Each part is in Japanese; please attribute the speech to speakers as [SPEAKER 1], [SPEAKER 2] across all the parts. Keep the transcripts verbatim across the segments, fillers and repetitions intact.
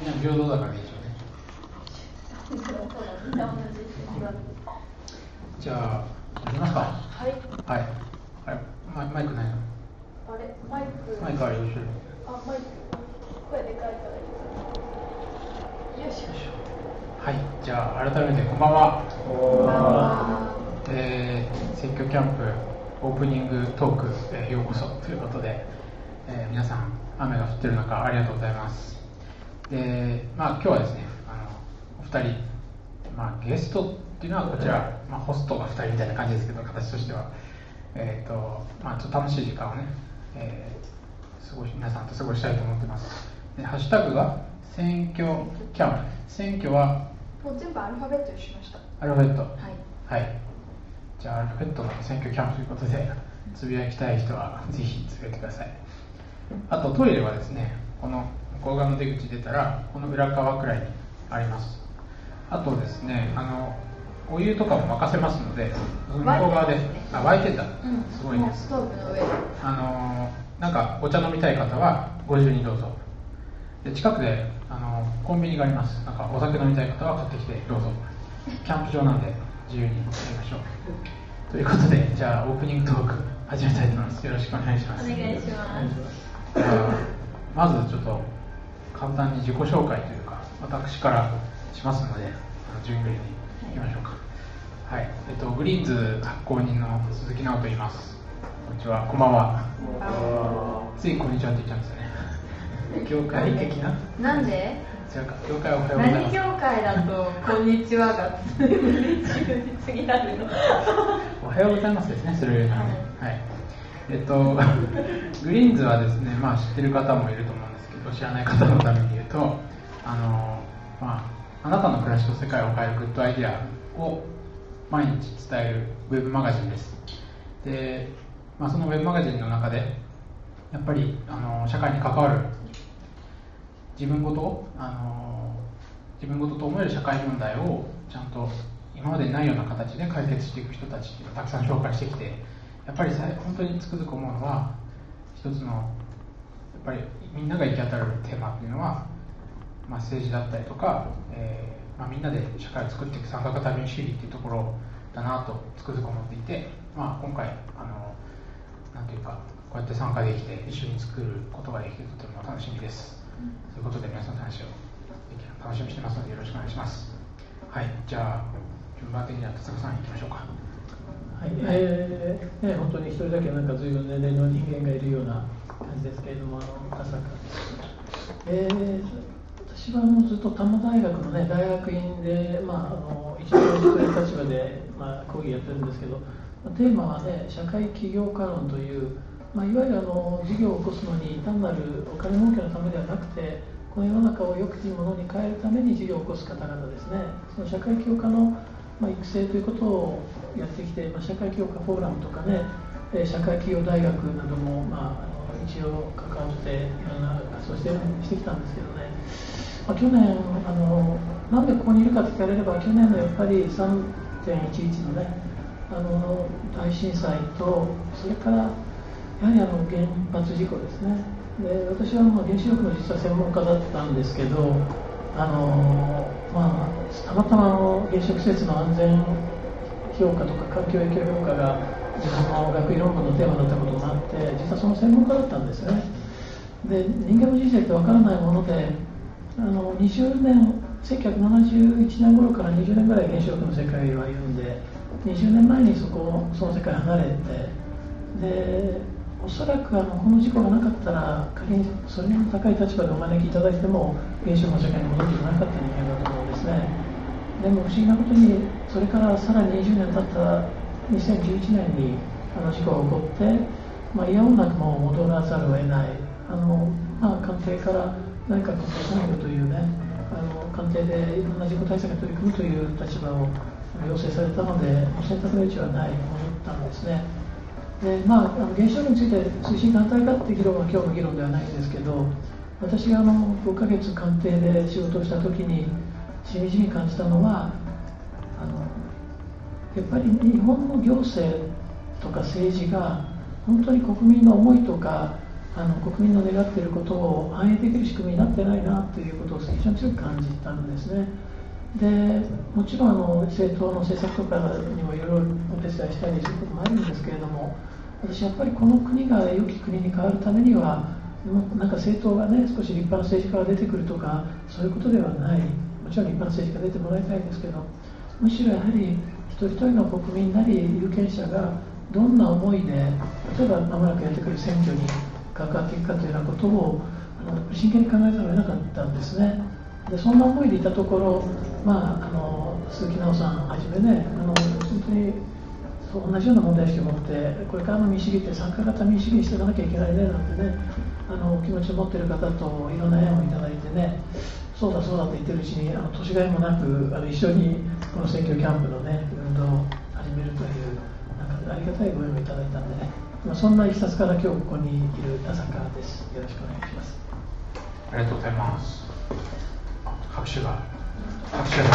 [SPEAKER 1] みんな平等だからいいでしょうね。じゃあやりますか。
[SPEAKER 2] はい
[SPEAKER 1] はい。あれマイマイクないの？
[SPEAKER 2] あれマイク
[SPEAKER 1] マイクあるよ後ろに。
[SPEAKER 2] あマイク声でかいからよいしょ。
[SPEAKER 1] はい、じゃあ改めてこんばんは。
[SPEAKER 2] こんばんは。
[SPEAKER 1] えー、選挙キャンプオープニングトーク、えー、ようこそということで、えー、皆さん雨が降ってる中ありがとうございます。で、まあ今日はですね、あのお二人、まあゲストっていうのはこちら、まあ、ホストがふたりみたいな感じですけど、形としては、えーとまあ、ちょっと楽しい時間をね、えー、過ごし皆さんと過ごしたいと思ってます。でハッシュタグが選挙キャンプ。選挙は
[SPEAKER 2] もう全部アルファベットにしました。
[SPEAKER 1] アルファベット。
[SPEAKER 2] はい。
[SPEAKER 1] はい。じゃあアルファベットの選挙キャンプということで、つぶやきたい人はぜひつぶやいてください。あとトイレはですね、この向こう側の出口出たらこの裏側くらいにあります。あとですね、あのお湯とかも沸かせますので、向こう側で、あ、沸いてた、うん、すごいね。
[SPEAKER 2] ストーブの上で。
[SPEAKER 1] あのなんかお茶飲みたい方はご自由にどうぞ。で近くであのコンビニがあります。なんかお酒飲みたい方は買ってきてどうぞ。キャンプ場なんで自由にやりましょう。ということで、じゃあオープニングトーク始めたいと思います。よろしくお願いします。
[SPEAKER 2] お願いします。
[SPEAKER 1] じゃあまずちょっと簡単に自己紹介というか私からしますので、順繰りにいきましょうか。はい、えっとグリーンズ発行人の鈴木直人と言います。こんにちは、こんばんは。ついこんにちはって言っちゃうんですよね。業界的な？
[SPEAKER 2] なんで？
[SPEAKER 1] 違うか、業界おはようございます。
[SPEAKER 2] 何業界だとこんにちはが次なるの？
[SPEAKER 1] おはようございますですね、それよりもね。はい。えっとグリーンズはですね、まあ知ってる方もいると思うんですけど、知らない方のために言うと、あのまああなたの暮らしと世界を変えるグッドアイデアを毎日伝えるウェブマガジンです。で、まあ、そのウェブマガジンの中でやっぱりあの社会に関わる自分ごとあの自分ごとと思える社会問題をちゃんと今までにないような形で解決していく人たちっていうのをたくさん紹介してきて、やっぱり本当につくづく思うのは、一つのやっぱりみんなが行き当たるテーマっていうのは、まあ、政治だったりとか、えーまあ、みんなで社会を作っていく参加型民主主義っていうところだなとつくづく思っていて、まあ、今回あのなんていうかこうやって参加できて一緒に作ることができてとても楽しみです。ということで皆さんの話を楽しみにしてますのでよろしくお願いします。はい、じゃあ順番的には田坂さん行きましょうか。
[SPEAKER 3] はい、えーね、本当に一人だけなんか随分年齢の人間がいるような感じですけれども、あの田坂です。えー、私はもうずっと多摩大学のね大学院で、まあ、あの一応という立場で、まあ、講義やってるんですけど、テーマはね社会起業家論という、まあ、いわゆるあの事業を起こすのに単なるお金儲けのためではなくて、この世の中を良きものに変えるために事業を起こす方々ですね、その社会起業家の、まあ、育成ということをやってきて、まあ、社会起業家フォーラムとかね、社会企業大学なども、まあ、あの一応関わっていろんな活動してしてきたんですけどね、まあ、去年あのなんでここにいるか聞かれれば、去年のやっぱり さんてんいちいち のねあの大震災と、それからやはりあの原発事故ですね。で私はまあ原子力の実は専門家だったんですけど、あの、まあ、たまたまの原子力施設の安全評価とか環境影響評価が自分の学位論文のテーマだったことがあって、実はその専門家だったんですね。で人間の人生ってわからないもので、あのにじゅうねんせんきゅうひゃくななじゅういちねん頃からにじゅうねんぐらい原子力の世界は歩んで、にじゅうねんまえにそこその世界離れて、でおそらくあのこの事故がなかったら、仮にそれの高い立場でお招きいただいても原子力の世界に戻っていかなかった人間だと思うんですね。でも不思議なことに、それからさらににじゅうねん経ったにせんじゅういちねんにあの事故が起こって、まあ、いやおうなくも戻らざるを得ない、あの、まあ、官邸から内閣府参与というね、あの官邸でいろんな事故対策に取り組むという立場を要請されたので、選択の余地はないと思ったんですね。でまあ、あの原子力について推進反対かって議論は今日の議論ではないんですけど、私があのごかげつ官邸で仕事をした時にしみじみ感じたのは、あのやっぱり日本の行政とか政治が本当に国民の思いとかあの国民の願っていることを反映できる仕組みになってないなということを非常に強く感じたんですね。でもちろんあの政党の政策とかにもいろいろお手伝いしたりすることもあるんですけれども、私やっぱりこの国が良き国に変わるためにはなんか政党がね少し立派な政治家が出てくるとかそういうことではない。もちろん立派な政治家が出てもらいたいんですけど、むしろやはり一人一人の国民なり有権者がどんな思いで例えば間もなくやってくる選挙に関わっていくかというようなことをあの真剣に考えざるを得なかったんですね。でそんな思いでいたところ、まあ、あの鈴木直さんはじめねあの本当にそう同じような問題意識を持ってこれからの民主主義って参加型民主主義にしていかなきゃいけないねなんてねあの気持ちを持っている方といろんな縁をいただいてねそうだそうだと言ってるうちにあの年がいもなくあの一緒にこの選挙キャンプのね運動を始めるというなんかありがたいご縁をいただいたんでね、まあ、そんないきさつから今日ここにいる田坂です。よろしくお願いします。
[SPEAKER 1] ありがとうございます。拍手が拍手が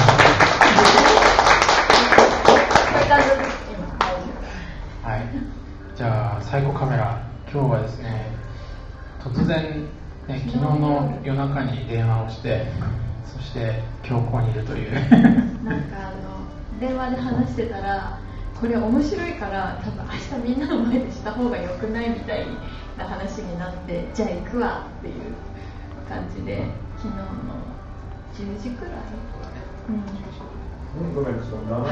[SPEAKER 1] はい、じゃあサイコカメラ、今日はですね突然、ね、昨日の夜中に電話をしてそして今日ここにいるというなんかあ
[SPEAKER 2] の電話で話してたらこれ面白いから多分明日みんなの前でした方がよくないみたいな話になってじゃあ行くわっていう感じで昨日のじゅうじくらい、うん、はい、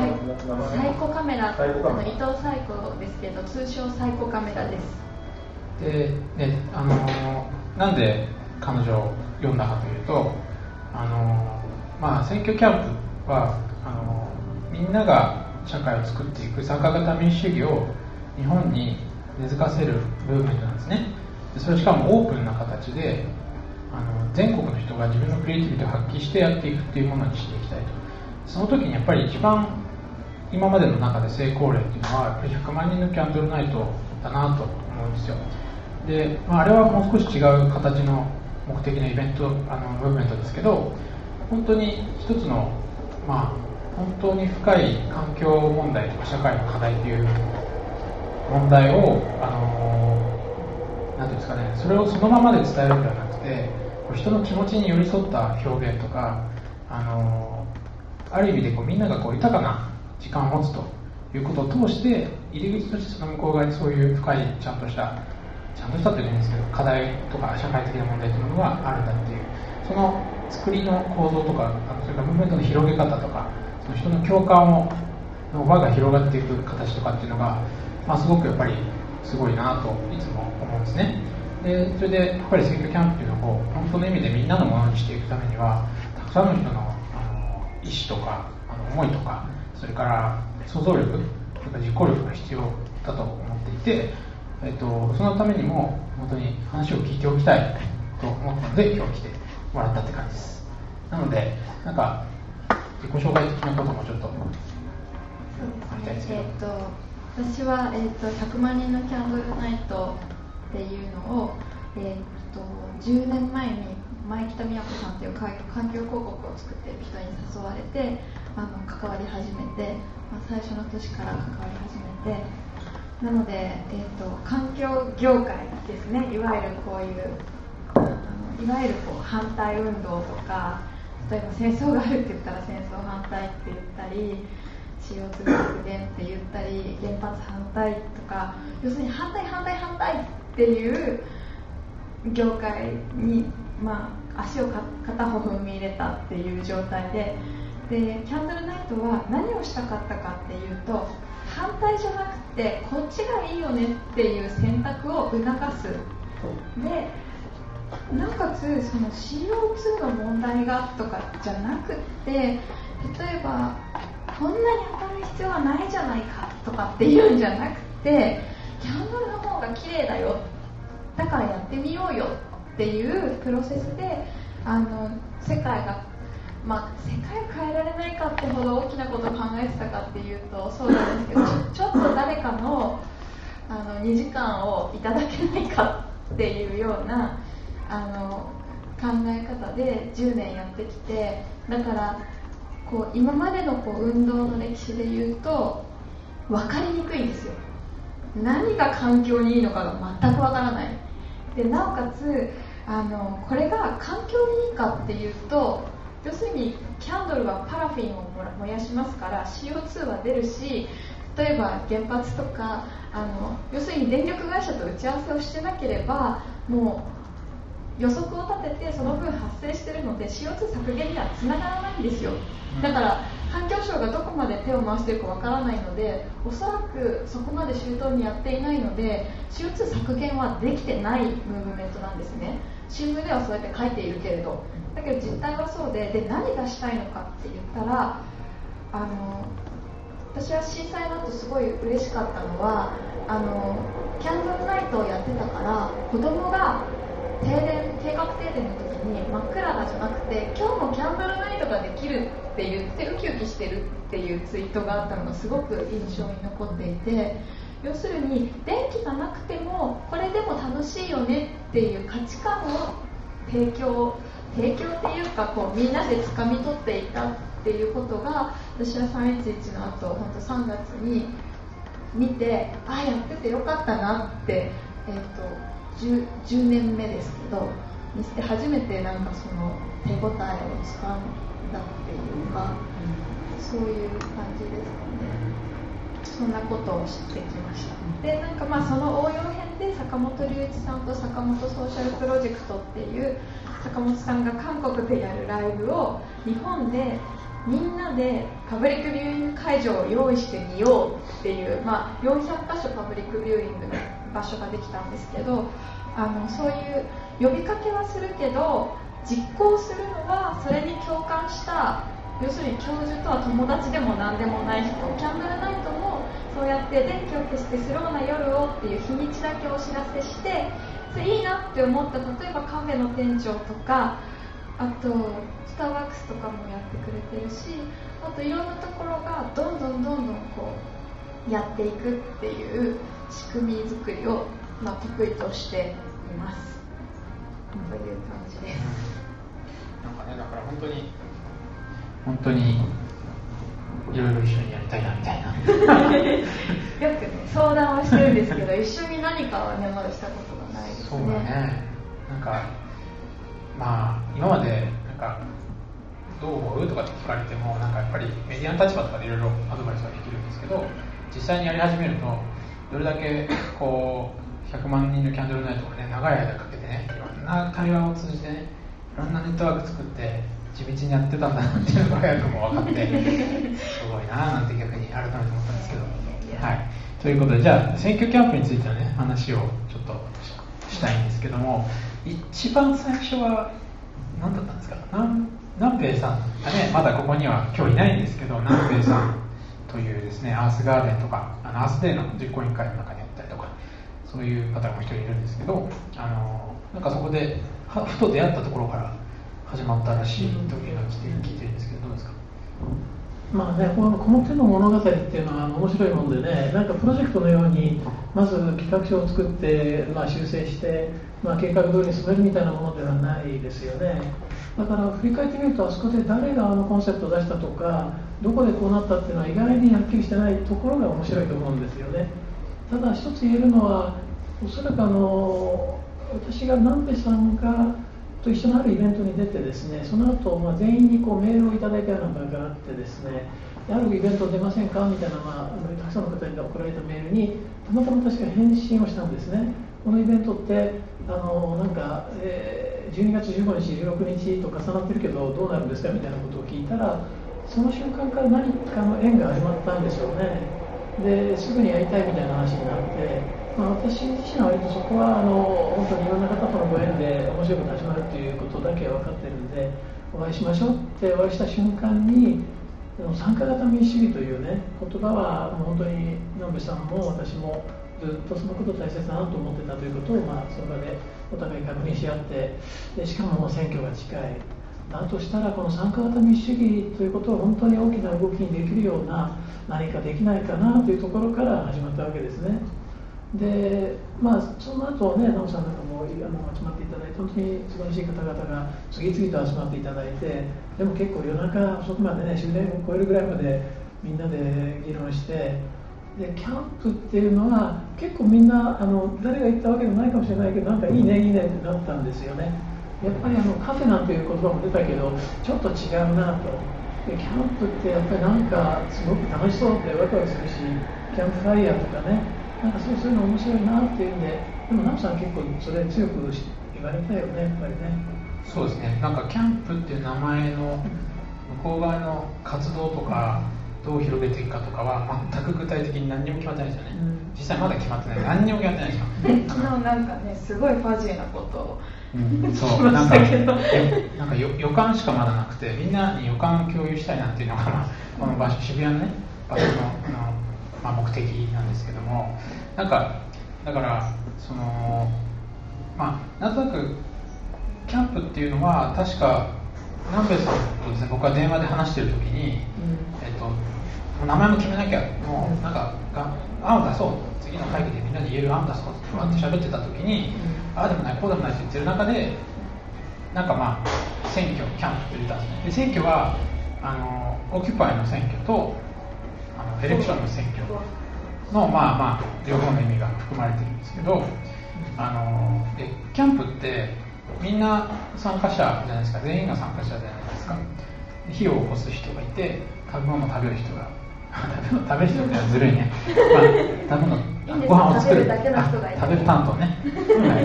[SPEAKER 2] サイコカメラ、あの伊藤サイコですけど通称サイコカメラです。
[SPEAKER 1] で、ね、あのなんで彼女を読んだかというとあの、まあ、選挙キャンプはあのみんなが社会を作っていく参加型民主主義を日本に根付かせるムーブメントなんですね。でそれしかもオープンな形であの全国の人が自分のクリエイティビティを発揮してやっていくっていうものにしていきたいと。その時にやっぱり一番今までの中で成功例っていうのはやっぱりひゃくまんにんのキャンドルナイトだなと思うんですよ。で、まあ、あれはもう少し違う形の目的のイベントあのムーブメントですけど本当に一つの、まあ、本当に深い環境問題とか社会の課題という問題をあのなんていうんですかねそれをそのままで伝えるのではなくて人の気持ちに寄り添った表現とかあのある意味でこうみんながこう豊かな時間を持つということを通して入り口としてその向こう側にそういう深いちゃんとしたちゃんとしたという意味ですけど課題とか社会的な問題というものがあるんだっていうその作りの構造とかそれからムーブメントの広げ方とかその人の共感をの輪が広がっていく形とかっていうのが、まあ、すごくやっぱりすごいなといつも思うんですね。でそれでやっぱり選挙キャンプっていうのを本当の意味でみんなのものにしていくためにはたくさんの人の、あの意思とかあの思いとかそれから想像力それから実行力が必要だと思っていて、えっと、そのためにも本当に話を聞いておきたいと思ったので今日来てもらったって感じです。なのでなんか自己紹介的なこともちょっと
[SPEAKER 2] そうですね、えー、と私は、えー、とひゃくまんにんのキャンドルナイトっていうのを、えー、とじゅうねんまえに前北美和子さんという環境広告を作っている人に誘われてあの関わり始めて、まあ、最初の年から関わり始めてなので、えー、と環境業界ですねいわゆるこういうあのいわゆるこう反対運動とか例えば戦争があるって言ったら戦争反対って言ったり シーオーツー 削減って言ったり原発反対とか要するに反対反対反対っていう業界に、まあ、足を片方踏み入れたっていう状態ででキャンドルナイトは何をしたかったかっていうと反対じゃなくてこっちがいいよねっていう選択を促すでなおかつその シーオーツー の問題がとかじゃなくて例えばこんなに当たる必要はないじゃないかとかっていうんじゃなくてキャンドルの方が綺麗だよだからやってみようよっていうプロセスであの世界が、まあ、世界を変えられないかってほど大きなことを考えてたかっていうとそうなんですけどちょっと誰かの、あのにじかんをいただけないかっていうようなあの考え方でじゅうねんやってきてだからこう今までのこう運動の歴史でいうと分かりにくいんですよ。何が環境にいいのかが全く分からないでなおかつあのこれが環境にいいかっていうと、要するにキャンドルはパラフィンを燃やしますから シーオーツー は出るし、例えば原発とかあの要するに電力会社と打ち合わせをしてなければもう予測を立ててその分発生しているので シーオーツー 削減にはつながらないんですよ。だから環境省がどこまで手を回しているかわからないので、おそらくそこまで周到にやっていないので シーオーツー 削減はできてないムーブメントなんですね。新聞ではそうやって書いているけれど、だけど実態はそうで、で何がしたいのかって言ったら、あの私は震災の後すごい嬉しかったのは、あのキャンドルナイトをやってたから子供が停電計画停電の時に真っ暗だじゃなくて今日もキャンドルナイトができるって言ってウキウキしてるっていうツイートがあったのがすごく印象に残っていて、要するに電気がなくてもこれでも楽しいよねっていう価値観を提供提供っていうかこうみんなで掴み取っていたっていうことが、私はさんいちいちの後本当さんがつに見て、ああやっててよかったなって、えーとじゅう, じゅうねんめですけどにして初めてなんかその手応えをつかんだっていうか、そういう感じですかね。そんなことを知ってきました。でなんかまあその応用編で坂本龍一さんと坂本ソーシャルプロジェクトっていう坂本さんが韓国でやるライブを日本でみんなでパブリックビューイング会場を用意してみようっていう、まあ、よんひゃくかしょパブリックビューイングの場所ができたんですけど、あのそういう呼びかけはするけど実行するのはそれに共感した、要するに教授とは友達でも何でもない人、キャンドルナイトもそうやって電気を消してスローな夜をっていう日にちだけお知らせして、それいいなって思った、例えばカフェの店長とか、あとスターバックスとかもやってくれてるし、あといろんなところがどんどんどんどんこうやっていくっていう仕組み作りを、まあ、得意としていますという感じです。
[SPEAKER 1] なんかね、だから本当に本当にいろいろ一緒にやりたいなみたいな
[SPEAKER 2] よくね相談はしてるんですけど一緒に何かはねまだしたことがないですね。
[SPEAKER 1] そうだね。なんかまあ今までなんかどう思うとかって聞かれても、なんかやっぱりメディアの立場とかでいろいろアドバイスはできるんですけど、実際にやり始めるとどれだけこうひゃくまんにんのキャンドルナイトがね長い間かけてね、いろんな対話を通じてね、いろんなネットワーク作って地道にやってたんだなっていうのが早くも分かってすごいななんて逆に改めて思ったんですけど、はい、ということでじゃあ選挙キャンプについてのね話をちょっとしたいんですけども、一番最初は何だったんですか。南平さんがねまだここには今日いないんですけど、南平さんというですねアースガーデンとかあのアースデーの実行委員会の中にあったりとか、そういう方がもう一人いるんですけど、あのなんかそこでふと出会ったところから始まったらしいというのを聞いてるんですけど、どうですか。
[SPEAKER 3] まあね、このこの手の物語っていうのは面白いもんでね、なんかプロジェクトのようにまず企画書を作って、まあ、修正して、まあ、計画通りに進めるみたいなものではないですよね。だから振り返ってみると、あそこで誰があのコンセプトを出したとかどこでこうなったっていうのは意外にはっきりしてないところが面白いと思うんですよね。ただ一つ言えるのは、おそらくあの私が南平さんがと一緒のあるイベントに出てですね、その後、まあ全員にこうメールをいただいたような場合があってですね、あるイベント出ませんかみたいな、まあ、たくさんの方に送られたメールにたまたま私が返信をしたんですね。このイベントってあのなんか、えー、じゅうにがつじゅうごにちじゅうろくにちと重なってるけどどうなるんですかみたいなことを聞いたら、その瞬間から何かの縁が始まったんでしょうね。ですぐにやりたいみたいな話になって、まあ、私自身は割とそこはあの本当にいろんな方とのご縁で面白いこと始まるということだけは分かってるんで、お会いしましょうってお会いした瞬間に参加型民主主義というね言葉は本当に南部さんも私もずっとそのことを大切だなと思ってたということを、まあ、その場でお互い確認し合って、でしかも選挙が近いだとしたら、この参加型民主主義ということを本当に大きな動きにできるような何かできないかなというところから始まったわけですね。で、まあ、その後ね、奈緒さんなんかもあの集まっていただいて、本当に素晴らしい方々が次々と集まっていただいて、でも結構夜中遅くまでね、終電を超えるぐらいまでみんなで議論して、 でキャンプっていうのは結構みんなあの誰が言ったわけじゃないかもしれないけどなんかいいねいいねってなったんですよね。やっぱりあのカフェなんていう言葉も出たけどちょっと違うなと。でキャンプってやっぱりなんかすごく楽しそうでワクワクするし、キャンプファイヤーとかね、なんかそうそういうの面白いなっていうんで、でもナムさん結構それ強く言われたよね、やっぱりね。
[SPEAKER 1] そうですね、なんかキャンプっていう名前の向こう側の活動とかどう広げていくかとかは全く具体的に何にも決まってないですよね、うん、実際まだ決まってない、何にも決まってないですよ。
[SPEAKER 2] で昨日なんかねすごいファジーなことを、うん、
[SPEAKER 1] そうなんかなんか予感しかまだなくて、みんなに予感を共有したいなっていうのが、まあ、この場所渋谷のね場所の、のまあ、目的なんですけども、なんかだからそのまあなんとなくキャンプっていうのは確か南米さんとですね、僕は電話で話してる時に、うん、えっと名前も決めなきゃ、もうなんかが案を出そう、次の会議でみんなで言える案を出そうってわって喋ってた時に、うん、ああでもないこうでもないって言ってる中で、なんかまあ選挙キャンプって言ったんですね。で選挙はあのオキュパイの選挙とあのエレクションの選挙のまあまあ両方の意味が含まれてるんですけど、あのでキャンプってみんな参加者じゃないですか、全員が参加者じゃないですか。火を起こす人がいて、食べ物食べる人が食べる人ってずるいね、まあ、食べ物ご飯を作る
[SPEAKER 2] 食べるだけの人がいて、
[SPEAKER 1] 食べる担当ね、はい、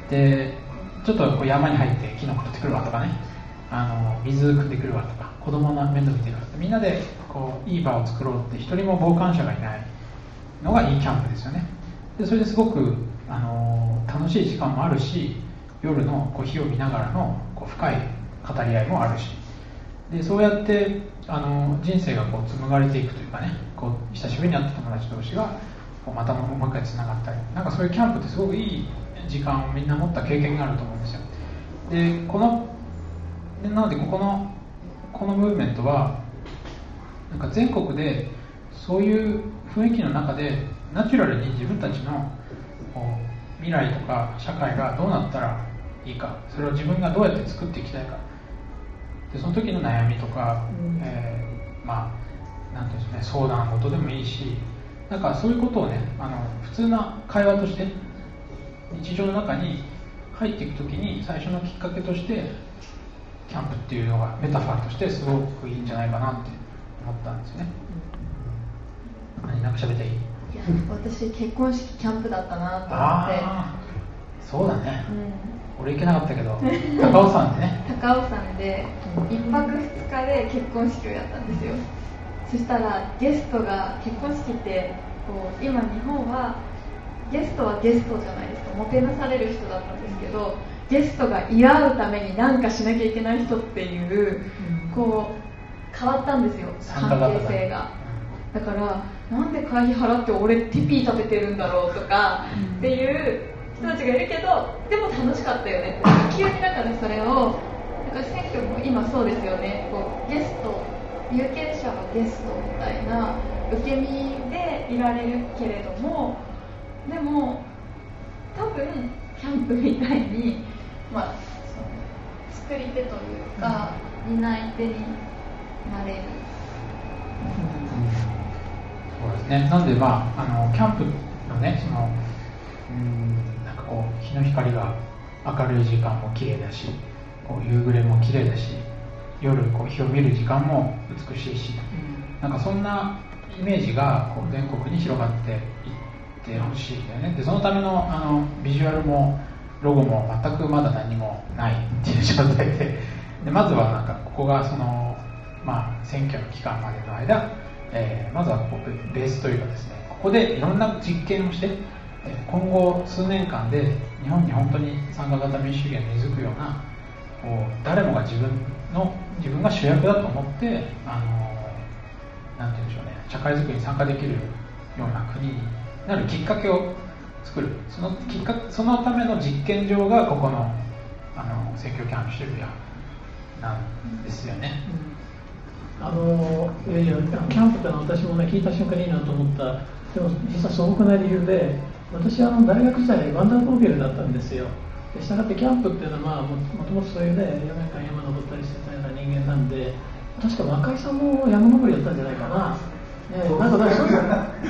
[SPEAKER 1] でちょっとこう山に入ってキノコ取ってくるわとかね、あの水汲んでくるわとか、子供の面倒見てるわとか、みんなでこういい場を作ろうって一人も傍観者がいないのがいいキャンプですよね。でそれですごくあの楽しい時間もあるし、夜のこう火を見ながらのこう深い語り合いもあるし、でそうやってあの人生がこう紡がれていくというかね、こう久しぶりに会った友達同士がこうまたもう一回つながったり、なんかそういうキャンプってすごくいい時間をみんな持った経験があると思うんですよ。でこのでなのでここのこのムーブメントはなんか全国でそういう雰囲気の中でナチュラルに自分たちのこう未来とか社会がどうなったらいいか、それを自分がどうやって作っていきたいか、でその時の悩みとか、うんえー、まあなんていうんですかね、相談事でもいいし、なんかそういうことをね、あの普通な会話として日常の中に入っていく時に最初のきっかけとしてキャンプっていうのがメタファーとしてすごくいいんじゃないかなって思ったんですよね。何なんか喋っていい？い
[SPEAKER 2] や私結婚式キャンプだったなと思って。
[SPEAKER 1] あそうだね、うん、俺行けなかったけど高尾山でね
[SPEAKER 2] 高尾山でいっぱくふつかで結婚式をやったんですよ。そしたらゲストが、結婚式ってこう今日本はゲストはゲストじゃないですか、もてなされる人だったんですけど、ゲストが祝うために何かしなきゃいけない人っていう、うん、こう変わったんですよ、関係性が。だからなんで会費払って俺ティピー立ててるんだろうとか、うん、っていう人たちがいるけど、でも楽しかったよね。急になんかね、それをなんか選挙も今そうですよね、こうゲスト、有権者はゲストみたいな受け身でいられるけれども、でも多分キャンプみたいに、まあ、作り手というか担い手になれる、
[SPEAKER 1] うん、そうですね。なんでまあ、あのキャンプのね、そのうんなんかこう日の光が明るい時間も綺麗だし、こう夕暮れも綺麗だし、夜こう日を見る時間も美しいし、うん、なんかそんなイメージがこう全国に広がっていってほしいんだよね。でそのためのあのビジュアルもロゴも全くまだ何もないっていう状態で、でまずはなんかここがその、まあ、選挙の期間までの間、えー、まずはここベースというかですね、ここでいろんな実験をして、今後数年間で日本に本当に参加型民主主義が根付くような、こう誰もが自分の自分が主役だと思って、あのなんて言うんでしょうね、社会づくりに参加できるような国になるきっかけを作る、そのきっかそのための実験場がここのあの選挙キャンプ渋谷なんですよね。
[SPEAKER 3] うん、あのいやいやキャンプってのは私もね聞いた瞬間にいいなと思った。でも実は素朴な理由で、私はあの大学時代ワンダーボーゲルだったんですよ。したがってキャンプっていうのは、まあ、も, もともとそういうねよねんかん山登ったりしてたような人間なんで、確か若井さんも山登りやったんじゃないかな。ね、なんかだから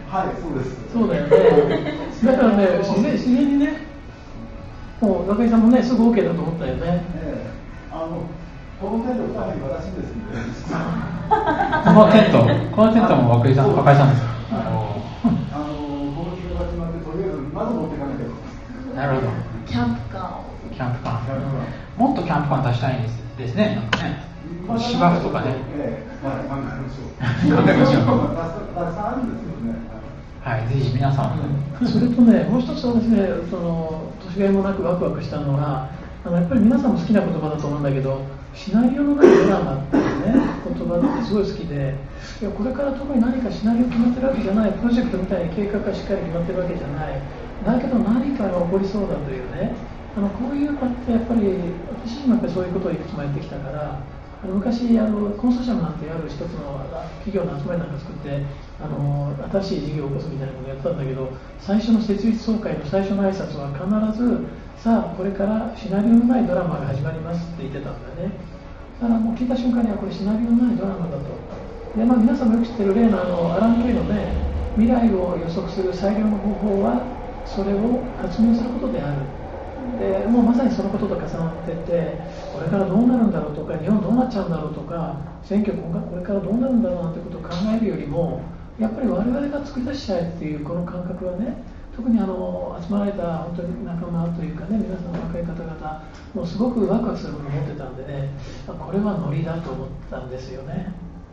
[SPEAKER 4] はい、そうです。
[SPEAKER 3] そうだよね。だからね、自然自然にね、もう中井さんもね、すぐ OK だと思ったよね。
[SPEAKER 4] ええ、あのこのテントかなり私ですんで。
[SPEAKER 1] このテント、このテントも涌井さん、赤井さんですか。
[SPEAKER 4] あのこの日が始まってとりあえずまず持っていかなきゃ。
[SPEAKER 1] なるほど。
[SPEAKER 2] キャンプカーを。
[SPEAKER 1] キャンプカー。もっとキャンプカー出したいんですですね。なんかね。芝生とかね。
[SPEAKER 4] ええ、まあ考えましょう。
[SPEAKER 1] 考えましょう。
[SPEAKER 4] たくさんあるんですよね。
[SPEAKER 1] はい、ぜひ皆さん、
[SPEAKER 3] うん、それとね、もう一つ私ね、その年がいもなくワクワクしたのは、あのやっぱり皆さんも好きな言葉だと思うんだけど、シナリオのないドラマっていうね、言葉ってすごい好きで、いやこれから特に何かシナリオ決まってるわけじゃない、プロジェクトみたいに計画がしっかり決まってるわけじゃない、だけど何かが起こりそうだというね、あのこういう場ってやっぱり、私もやっぱりそういうことをいくつもやってきたから、あの昔あの、コンソーシアムなんてある一つの企業の集まりなんか作って、あの新しい事業を起こすみたいなことをやったんだけど、最初の設立総会の最初の挨拶は必ず、さあ、これからシナリオのないドラマが始まりますって言ってたんだよね。だからもう聞いた瞬間には、これシナリオのないドラマだと。で、まあ、皆さんもよく知ってる例のあのアラン・ケイのね、未来を予測する最良の方法は、それを発明することである。でもうまさにそのことと重なっていて、これからどうなるんだろうとか、日本どうなっちゃうんだろうとか、選挙これからどうなるんだろうなんてことを考えるよりも、やっぱり我々が作り出しちゃえっていうこの感覚はね、特にあの集まられた本当に仲間というかね、皆さんの若い方々、もうすごくワクワクするものを持ってたんでね、これはノリだと思ったんですよね。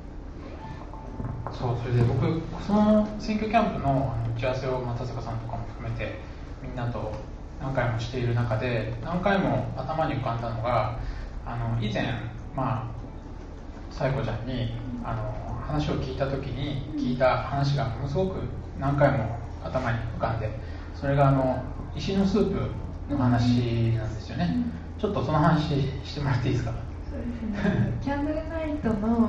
[SPEAKER 1] そう、それで僕、その選挙キャンプの打ち合わせを松坂さんとかも含めて、みんなと何回もしている中で、何回も頭に浮かんだのが、あの以前、まあ、サイコちゃんにあの話を聞いたときに聞いた話がものすごく何回も頭に浮かんで、それがあの石のスープの話なんですよね。ちょっとその話してもらっていいですか。
[SPEAKER 2] そうですね。キャンドルナイトのあの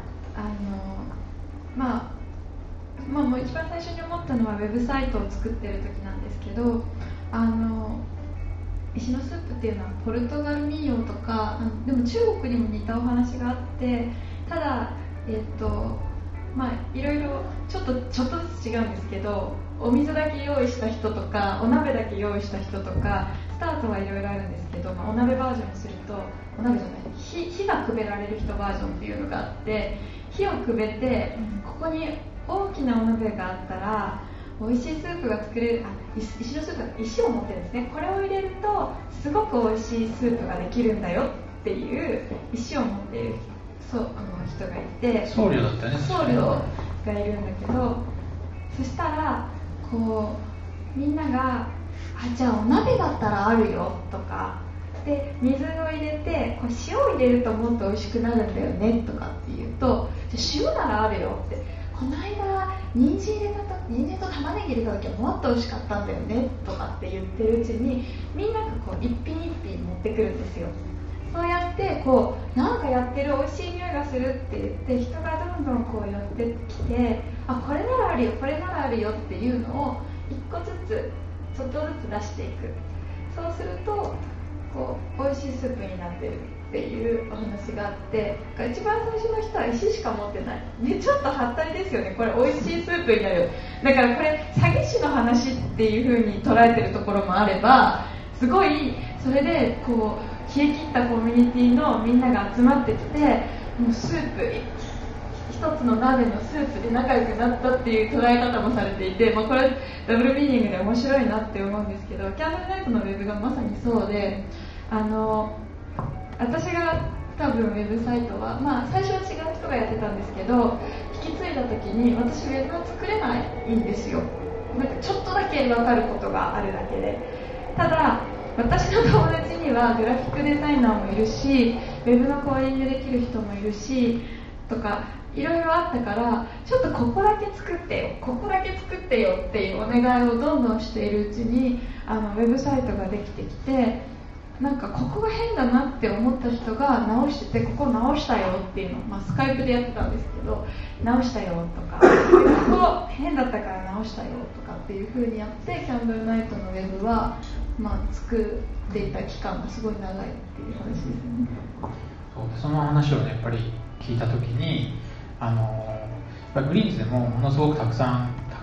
[SPEAKER 2] まあまあもう一番最初に思ったのはウェブサイトを作ってる時なんですけど、あの石のスープっていうのはポルトガル民謡とか、あのでも中国にも似たお話があって、ただえっとまあいろいろちょっとちょっとずつ違うんですけど、お水だけ用意した人とかお鍋だけ用意した人とか、スタートはいろいろあるんですけど、まあ、お鍋バージョンにすると、お鍋じゃない火、火がくべられる人バージョンっていうのがあって、火をくべてここに大きなお鍋があったら美味しいスープが作れる。あ、石のスープ、石を持ってるんですね。これを入れるとすごく美味しいスープができるんだよっていう石を持っているそうあの人がいて、
[SPEAKER 1] 僧侶だったね。
[SPEAKER 2] 僧侶がいるんだけど、そしたらこうみんながあ、じゃあお鍋だったらあるよとかで、水を入れてこれ塩を入れるともっと美味しくなるんだよねとかって言うと、じゃあ塩ならあるよって、この間人参入れたと人参と玉ねぎ入れた時はもっと美味しかったんだよねとかって言ってるうちに、みんながこう一品一品持ってくるんですよ。そうやってこうなんかやってる美味しい匂いがするって言って、人がどんどんこう寄ってきて、あ、これならあるよこれならあるよっていうのを一個ずつちょっとずつ出していく。そうするとこう美味しいスープになってるっていうお話があって、一番最初の人は石しか持ってない、ね、ちょっとはったりですよね。これ美味しいスープになる。だからこれ詐欺師の話っていう風に捉えてるところもあれば、すごいそれでこう冷え切ったコミュニティのみんなが集まってきて、もうスープ一つの鍋のスープで仲良くなったっていう捉え方もされていて、まあ、これダブルミーニングで面白いなって思うんですけど、キャンドルナイトのウェブがまさにそうで、あの私が多分ウェブサイトは、まあ、最初は違う人がやってたんですけど、引き継いだ時に私ウェブを作れないんですよ。なんかちょっとだけ分かることがあるだけで。ただ私の友達にはグラフィックデザイナーもいるし、ウェブのコーディングできる人もいるしとかいろいろあったから、ちょっとここだけ作ってよここだけ作ってよっていうお願いをどんどんしているうちに、あのウェブサイトができてきて、なんかここが変だなって思った人が直してて、ここ直したよっていうのを、まあ、スカイプでやってたんですけど、直したよとか、ここ変だったから直したよとかっていう風にやって、キャンドルナイトのウェブは、まあ、作っていた期間がすごい長いっていう話ですね。
[SPEAKER 1] そうで、その話をねやっぱり聞いたときに、あのやっぱりグリーンズでもものすごくたくさん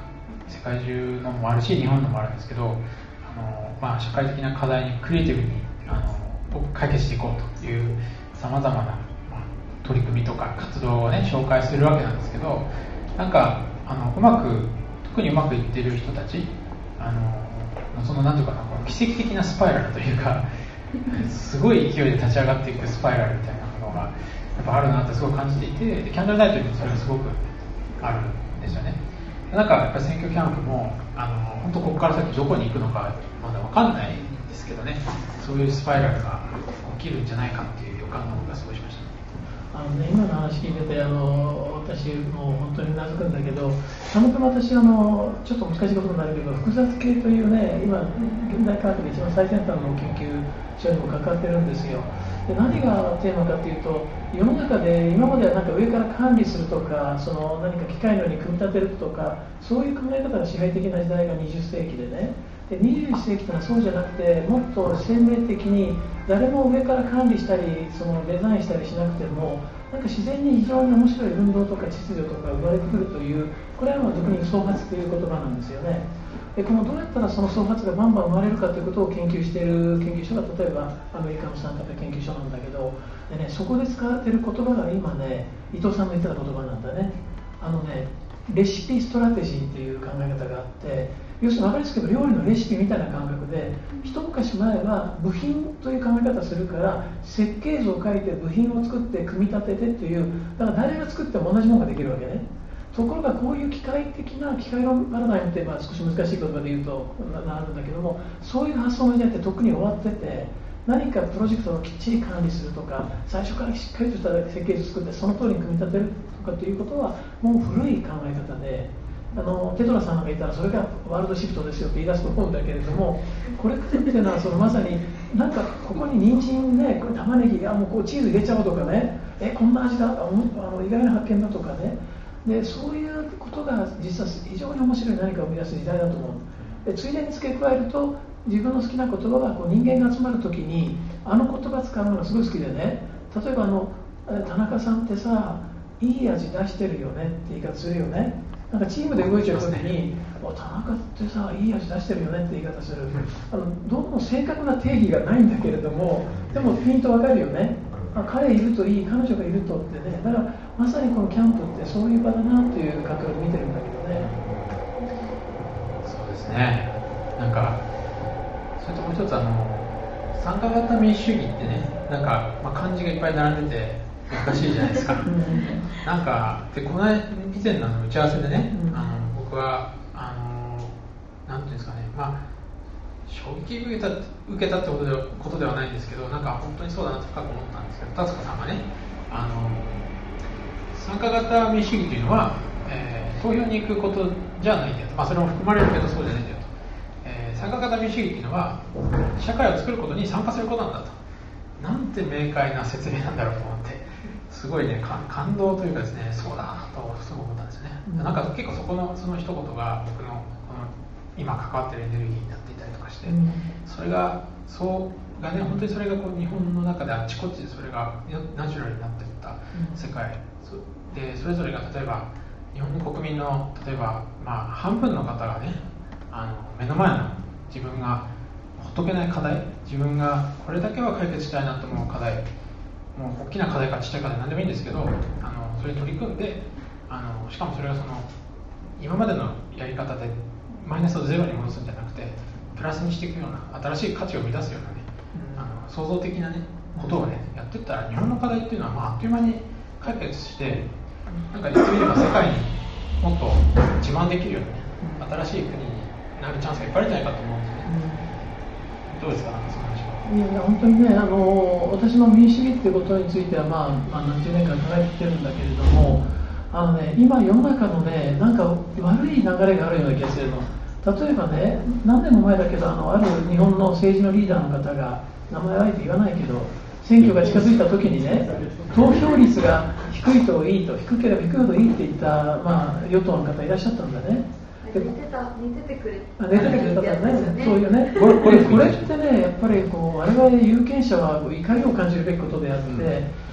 [SPEAKER 1] 世界中のもあるし日本のもあるんですけど、あの、まあ、社会的な課題にクリエイティブにあの解決していこうというさまざまな、まあ、取り組みとか活動を、ね、紹介するわけなんですけど、なんかあのうまく特にうまくいっている人たち、あのそのなんていうかな、この奇跡的なスパイラルというかすごい勢いで立ち上がっていくスパイラルみたいなものがやっぱあるなってすごい感じていて、でキャンドルナイトにもそれがすごくあるんですよね。なんかやっぱり選挙キャンプもあの本当ここから先どこに行くのかまだ分かんないんですけどね、そういうスパイラルが起きるんじゃないかっていう予感が僕がすごいしました。
[SPEAKER 3] あのね、今の話聞いてて、あの私も本当にうなずくんだけど、たまたま私あのちょっと難しいことになるけど、複雑系というね、今現代科学で一番最先端の研究所にも関わってるんですよ。で何がテーマかというと、世の中で今まではなんか上から管理するとか、その何か機械のように組み立てるとか、そういう考え方が支配的な時代がにじゅっせいきでね、でにじゅういっせいきというのはそうじゃなくて、もっと生命的に誰も上から管理したりそのデザインしたりしなくても、なんか自然に非常に面白い運動とか秩序とか生まれてくるという、これは俗に創発という言葉なんですよね。でこのどうやったらその創発がバンバン生まれるかということを研究している研究所が例えばアメリカの参加型研究所なんだけど、で、ね、そこで使われている言葉が今ね、伊藤さんの言ってた言葉なんだね。あのね、レシピストラテジーっていう考え方があって、要するに分かりやすく言えば料理のレシピみたいな感覚で、一昔前は部品という考え方をするから設計図を書いて部品を作って組み立ててという、だから誰が作っても同じものができるわけね。ところがこういう機械的な機械論パラダイムって、まあ、少し難しい言葉で言うとなるんだけども、そういう発想の時代ってとっくに終わってて、何かプロジェクトをきっちり管理するとか、最初からしっかりとした設計図を作ってその通りに組み立てるとかということはもう古い考え方で、あのテトラさんなんか言ったらそれがワールドシフトですよって言い出すと思うんだけれども、これっていうのはそのまさになんかここに人参ね、これ玉ねぎがもうこうチーズ入れちゃおうとかね、えこんな味だ、あの意外な発見だとかね、でそういうことが実は非常に面白い何かを生み出す時代だと思う。でついでに付け加えると、自分の好きな言葉はこう人間が集まるときにあの言葉使うのがすごい好きでね、例えばあの田中さんってさ、いい味出してるよねって言い方するよね。なんかチームで動いちゃうときに、田中ってさ、いい味出してるよねって言い方する。あのどうも正確な定義がないんだけれども、でもピンとわかるよね。あ、彼いるといい、彼女がいるとってね。だからまさにこのキャンプってそういう場だなという感覚で見てるんだけどね。
[SPEAKER 1] そうですね。なんかそれともう一つ、あの参加型民主主義ってね、なんか、まあ、漢字がいっぱい並んでて難しいじゃないですか。なんかでこの以前の打ち合わせでね、うん、あの僕はあのなんていうんですかね、まあ衝撃受けた受けたってことでことではないんですけど、なんか本当にそうだなと深く思ったんですけど、達子さんがね、あの参加型民主主義というのは、えー、投票に行くことじゃないんだよと、まあ、それも含まれるけどそうじゃないんだよと、えー、参加型民主主義というのは社会を作ることに参加することなんだと、なんて明快な説明なんだろうと思って、すごいね感動というかですね、そうだなとすごい思ったんですよね。うん、なんか結構そこのその一言が僕のこの今関わっているエネルギーになっていたりとかして、うん、それがそうがね、本当にそれがこう日本の中であちこちでそれがナチュラルになっていった世界、うん、でそれぞれが例えば日本の国民の例えば、まあ、半分の方がね、あの目の前の自分がほっとけない課題、自分がこれだけは解決したいなと思う課題、もう大きな課題かちっちゃい課題何でもいいんですけど、あのそれに取り組んで、あのしかもそれはその今までのやり方でマイナスをゼロに戻すんじゃなくてプラスにしていくような新しい価値を生み出すようなね、うん、あの創造的な、ね、ことを、ね、やっていったら日本の課題っていうのは、まあ、あっという間に解決して、なんか言ってみれば世界にもっと自慢できるような、ね、新しい国になるチャンスがいっぱいあるんじゃないかと思うんですよね。うん、どうですか、なんかその話は。
[SPEAKER 3] いやいや本当にね、あの私も民主主義っていうことについては、まあまあ、何十年間考えてきてるんだけれども、あのね、今世の中のね、なんか悪い流れがあるような気がするの。例えばね、何年も前だけど、あのある日本の政治のリーダーの方が、名前はあえて言わないけど、選挙が近づいた時にね、投票率が低いといいと、低ければ低いほどいいって言った、まあ、与党の方いらっしゃったんだね。
[SPEAKER 2] 寝てた、寝ててくれ
[SPEAKER 3] た。寝ててくれたからね、そういうね。これ、これ、これってね、やっぱりこう我々有権者は怒りを感じるべきことであって、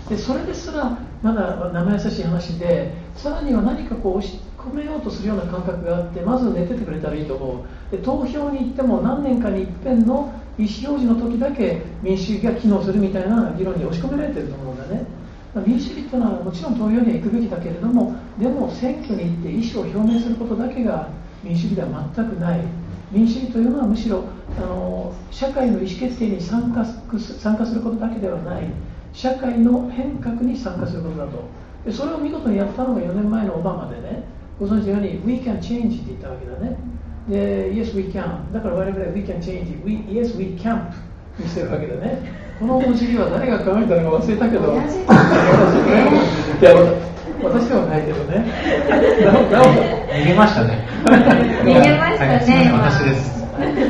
[SPEAKER 3] でそれですらまだ生優しい話で、さらには何かこう押し込めようとするような感覚があって、まず寝ててくれたらいいと思う。で投票に行っても何年かに一遍の意思表示の時だけ民主主義が機能するみたいな議論に押し込められていると思うんだね。民主主義というのはもちろん投票には行くべきだけれども、でも選挙に行って意思を表明することだけが民主主義では全くない。民主主義というのはむしろあの社会の意思決定に参加参加することだけではない、社会の変革に参加することだと。でそれを見事にやったのがよねんまえのオバマでね、ご存知のように We can change って言ったわけだね。で Yes we can、 だから我々は We can change we, Yes we camp にしてるわけだね。このお辞儀は誰が考えたのか忘れたけど、いや私ではないけどね。
[SPEAKER 1] 逃げましたね。
[SPEAKER 2] 逃げましたね、
[SPEAKER 1] はい、私です。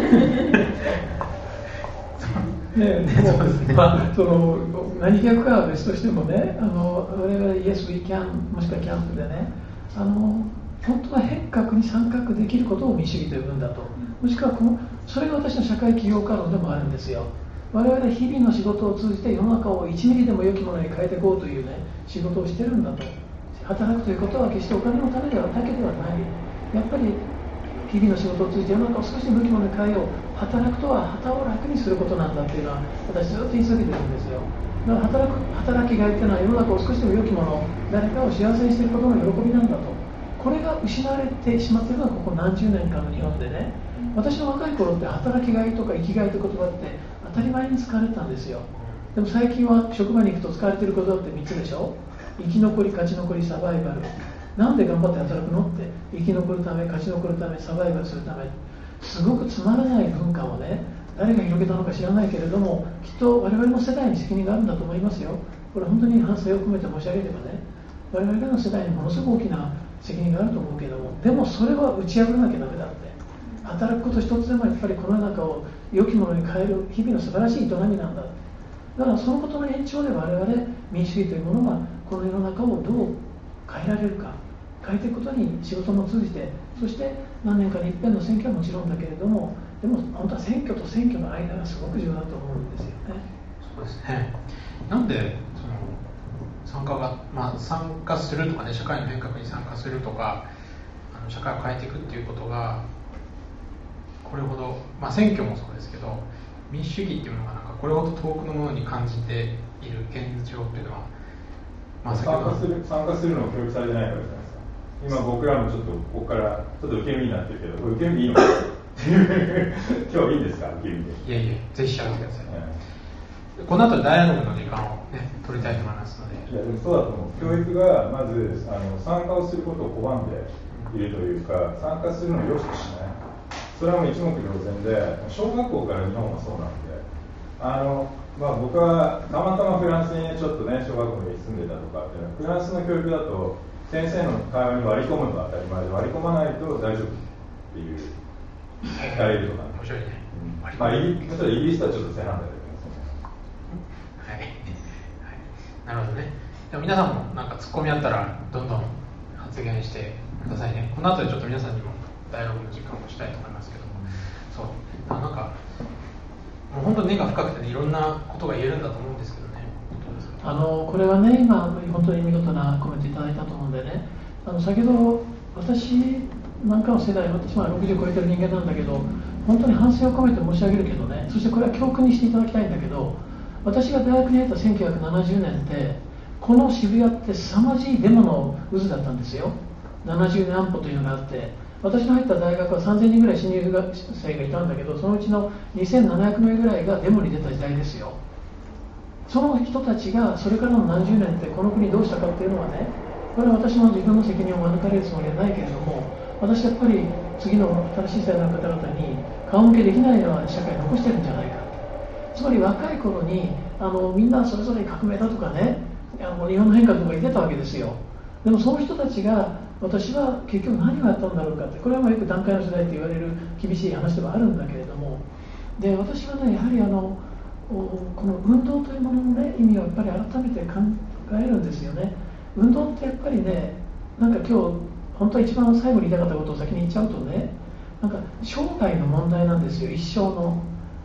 [SPEAKER 3] ね、でも、まあ、その何逆かは別としてもね、あの我々 Yes we can もしくはキャンプでね、あの本当は変革に参画できることを民主主義と呼ぶんだと。もしくはこのそれが私の社会起業家論でもあるんですよ。我々日々の仕事を通じて世の中をいちミリでも良きものに変えていこうというね仕事をしてるんだと。働くということは決してお金のためではだけではない。やっぱり日々の仕事を通じて世の中を少しでも良きものに変えよう。働くとは旗を楽にすることなんだっていうのは私ずっと言い続けてるんですよ。だから働く働きがいっていうのは世の中を少しでも良きもの、誰かを幸せにしていることの喜びなんだと。これが失われてしまっているのはここ何十年間の日本でね。私の若い頃って働きがいとか生きがいという言葉って当たり前に使われてたんですよ。でも最近は職場に行くと使われている言葉ってみっつでしょ。生き残り、勝ち残り、サバイバル。なんで頑張って働くのって、生き残るため、勝ち残るため、サバイバルするため。すごくつまらない文化をね、誰が広げたのか知らないけれども、きっと我々の世代に責任があるんだと思いますよ。これ本当に反省を込めて申し上げればね、我々の世代にものすごく大きな責任があると思うけれども、でもそれは打ち破らなきゃダメだって。働くこと一つでもやっぱりこの世の中を良きものに変える日々の素晴らしい営みなんだ。だからそのことの延長で我々民主主義というものはこの世の中をどう変えられるか、変えていくことに仕事も通じて、そして何年かに一遍の選挙はもちろんだけれども、でも本当は選挙と選挙の間がすごく重要だと思うんですよね。
[SPEAKER 1] そうですね。なんでその参加が、まあ、参加するとかね、社会の変革に参加するとか、あの社会を変えていくっていうことがこれほど、まあ、選挙もそうですけど、民主主義っていうものがなんかこれほど遠くのものに感じている現状っていうのは、まあ、
[SPEAKER 4] 参加する参加するのを教育されてないからじゃないですか。今僕らもちょっとここからちょっと受け身になってるけど、これ受け身でいいのか今日いいんですか、受け身で。
[SPEAKER 1] いやいや、ぜひしゃべってください、うん、この後ダイアログの時間を、ね、取りたいと思いますので。
[SPEAKER 4] いやでもそうだと思う。教育がまずあの参加をすることを拒んでいるというか、参加するのを良しとしない、それはもう一目瞭然で、小学校から日本はそうなんで、あの、まあ、僕はたまたまフランスにちょっとね小学校に住んでたとかっていうのは、フランスの教育だと先生の会話に割り込むのが当たり前で、割り込まないと大丈夫っていう聞かれるとか、
[SPEAKER 1] 面白いね、
[SPEAKER 4] うん、まあ、イギリスとはちょっと正反対だけど、
[SPEAKER 1] はい、はい、なるほどね。でも皆さんもなんかツッコミあったらどんどん発言してくださいね。この後でちょっと皆さんにもダイアログの時間をしたいと思いますけども、そうあなんかもう本当に根が深くて、ね、いろんなことが言えるんだと思うんですけどね。
[SPEAKER 3] あのこれはね、今本当に見事なコメントいただいたと思うんでね、あの先ほど私なんかの世代、私はろくじゅう超えてる人間なんだけど、本当に反省を込めて申し上げるけどね、そしてこれは教訓にしていただきたいんだけど、私が大学に入ったせんきゅうひゃくななじゅうねんってこの渋谷って凄まじいデモの渦だったんですよ。ななじゅうねん安保というのがあって、私の入った大学はさんぜんにんぐらい新入学生がいたんだけど、そのうちのにせんななひゃくめいぐらいがデモに出た時代ですよ。その人たちがそれからの何十年ってこの国どうしたかっていうのはね、これは私の自分の責任を免れるつもりはないけれども、私やっぱり次の新しい世代の方々に顔向けできないような社会を残してるんじゃないか。つまり若い頃にあのみんなそれぞれ革命だとかね、あの日本の変革とか言ってたわけですよ。でもその人たちが私は結局何をやったんだろうかって、これはまあよく団塊の世代って言われる厳しい話ではあるんだけれども、で私はねやはりあのこの運動というものの、ね、意味をやっぱり改めて考えるんですよね。運動ってやっぱりね、なんか今日本当は一番最後に言いたかったことを先に言っちゃうとね、なんか生涯の問題なんですよ、一生の。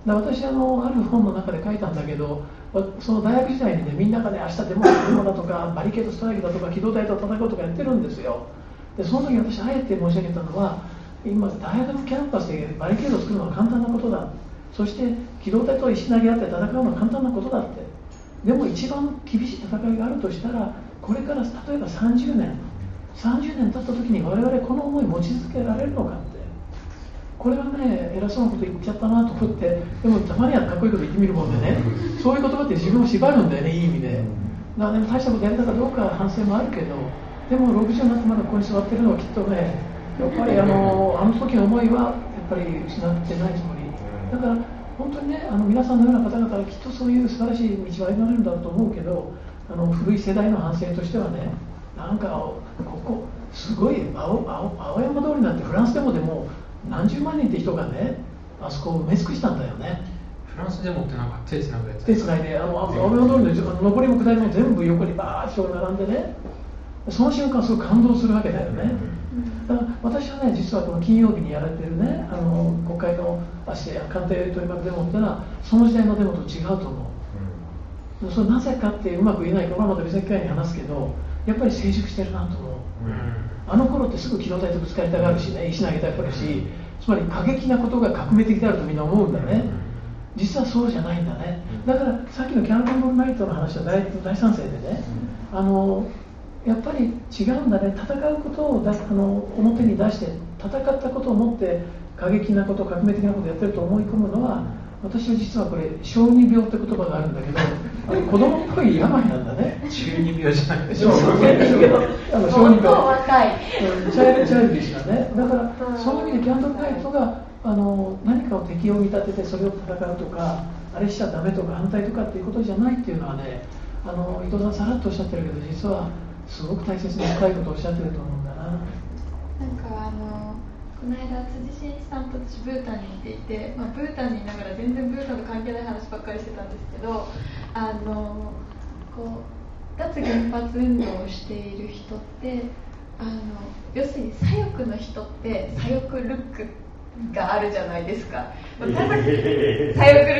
[SPEAKER 3] だから私あのある本の中で書いたんだけど、その大学時代にね、みんながね、明日デモデモだとかバリケードストライキだとか機動隊と戦うとかやってるんですよ。でその時私あえて申し上げたのは、今大学のキャンパスでバリケードを作るのは簡単なことだ、そして機動隊と石投げ合って戦うのは簡単なことだって。でも一番厳しい戦いがあるとしたら、これから例えばさんじゅうねんさんじゅうねん経った時に我々この思い持ち続けられるのかって、これはね、偉そうなこと言っちゃったなと思って、でもたまにはかっこいいこと言ってみるもんでね、そういう言葉って自分を縛るんだよね、いい意味で。だから、ね、大したことやれたかどうか反省もあるけど、でもろくじゅうになってまだここに座ってるのはきっとね、やっぱりあのあの時の思いはやっぱり失ってないつもりだから、本当にね、あの皆さんのような方々はきっとそういう素晴らしい道を歩まれるんだと思うけど、あの古い世代の反省としてはね、なんかここすごい青青青山通りなんてフランスでもでも何十万人って人がね、あそこを埋め尽くしたんだよね。
[SPEAKER 1] フランスでもってなんか手つなぐやつ、
[SPEAKER 3] 手つないで、あの青山通りの上りも下りも全部横にバーッと人が並んでね、その瞬間すごい感動するわけだよね。だから私はね、実はこの金曜日にやられてるね、あの国会の足で官邸取り巻くデモっていうのはその時代のデモと違うと思う、うん、それなぜかってうまく言えないから、また別の機会に話すけど、やっぱり成熟してるなと思う、うん、あの頃ってすぐ機動隊とぶつかりたがるしね、石投げたがるし、つまり過激なことが革命的であるとみんな思うんだね。実はそうじゃないんだね。だからさっきのキャンドルナイトの話は 大, 大賛成でね、あのやっぱり違うんだね。戦うことをだあの表に出して、戦ったことをもって過激なこと、革命的なことをやってると思い込むのは、私は実はこれ小児病って言葉があるんだけど、あの子供っぽい病なんだね。
[SPEAKER 1] 中二病じゃなくて
[SPEAKER 3] 小児病。あの小児病。
[SPEAKER 2] 若い。
[SPEAKER 3] チャイルチャイルディッシュなね。だからそういう意味でキャンドルナイトがあの何かを敵を見立ててそれを戦うとか、あれしちゃダメとか反対とかっていうことじゃないっていうのはね、あの伊藤さんさらっとおっしゃってるけど、実はすごく大切な深いことをおっしゃってると思うんだな。
[SPEAKER 2] なんかあのこの間辻真一さんと私ブータンに行っていて、まあ、ブータンにいながら全然ブータンと関係ない話ばっかりしてたんですけど、あのこう脱原発運動をしている人って、あの要するに左翼の人って左翼ルックがあるじゃないですか。左翼ルッ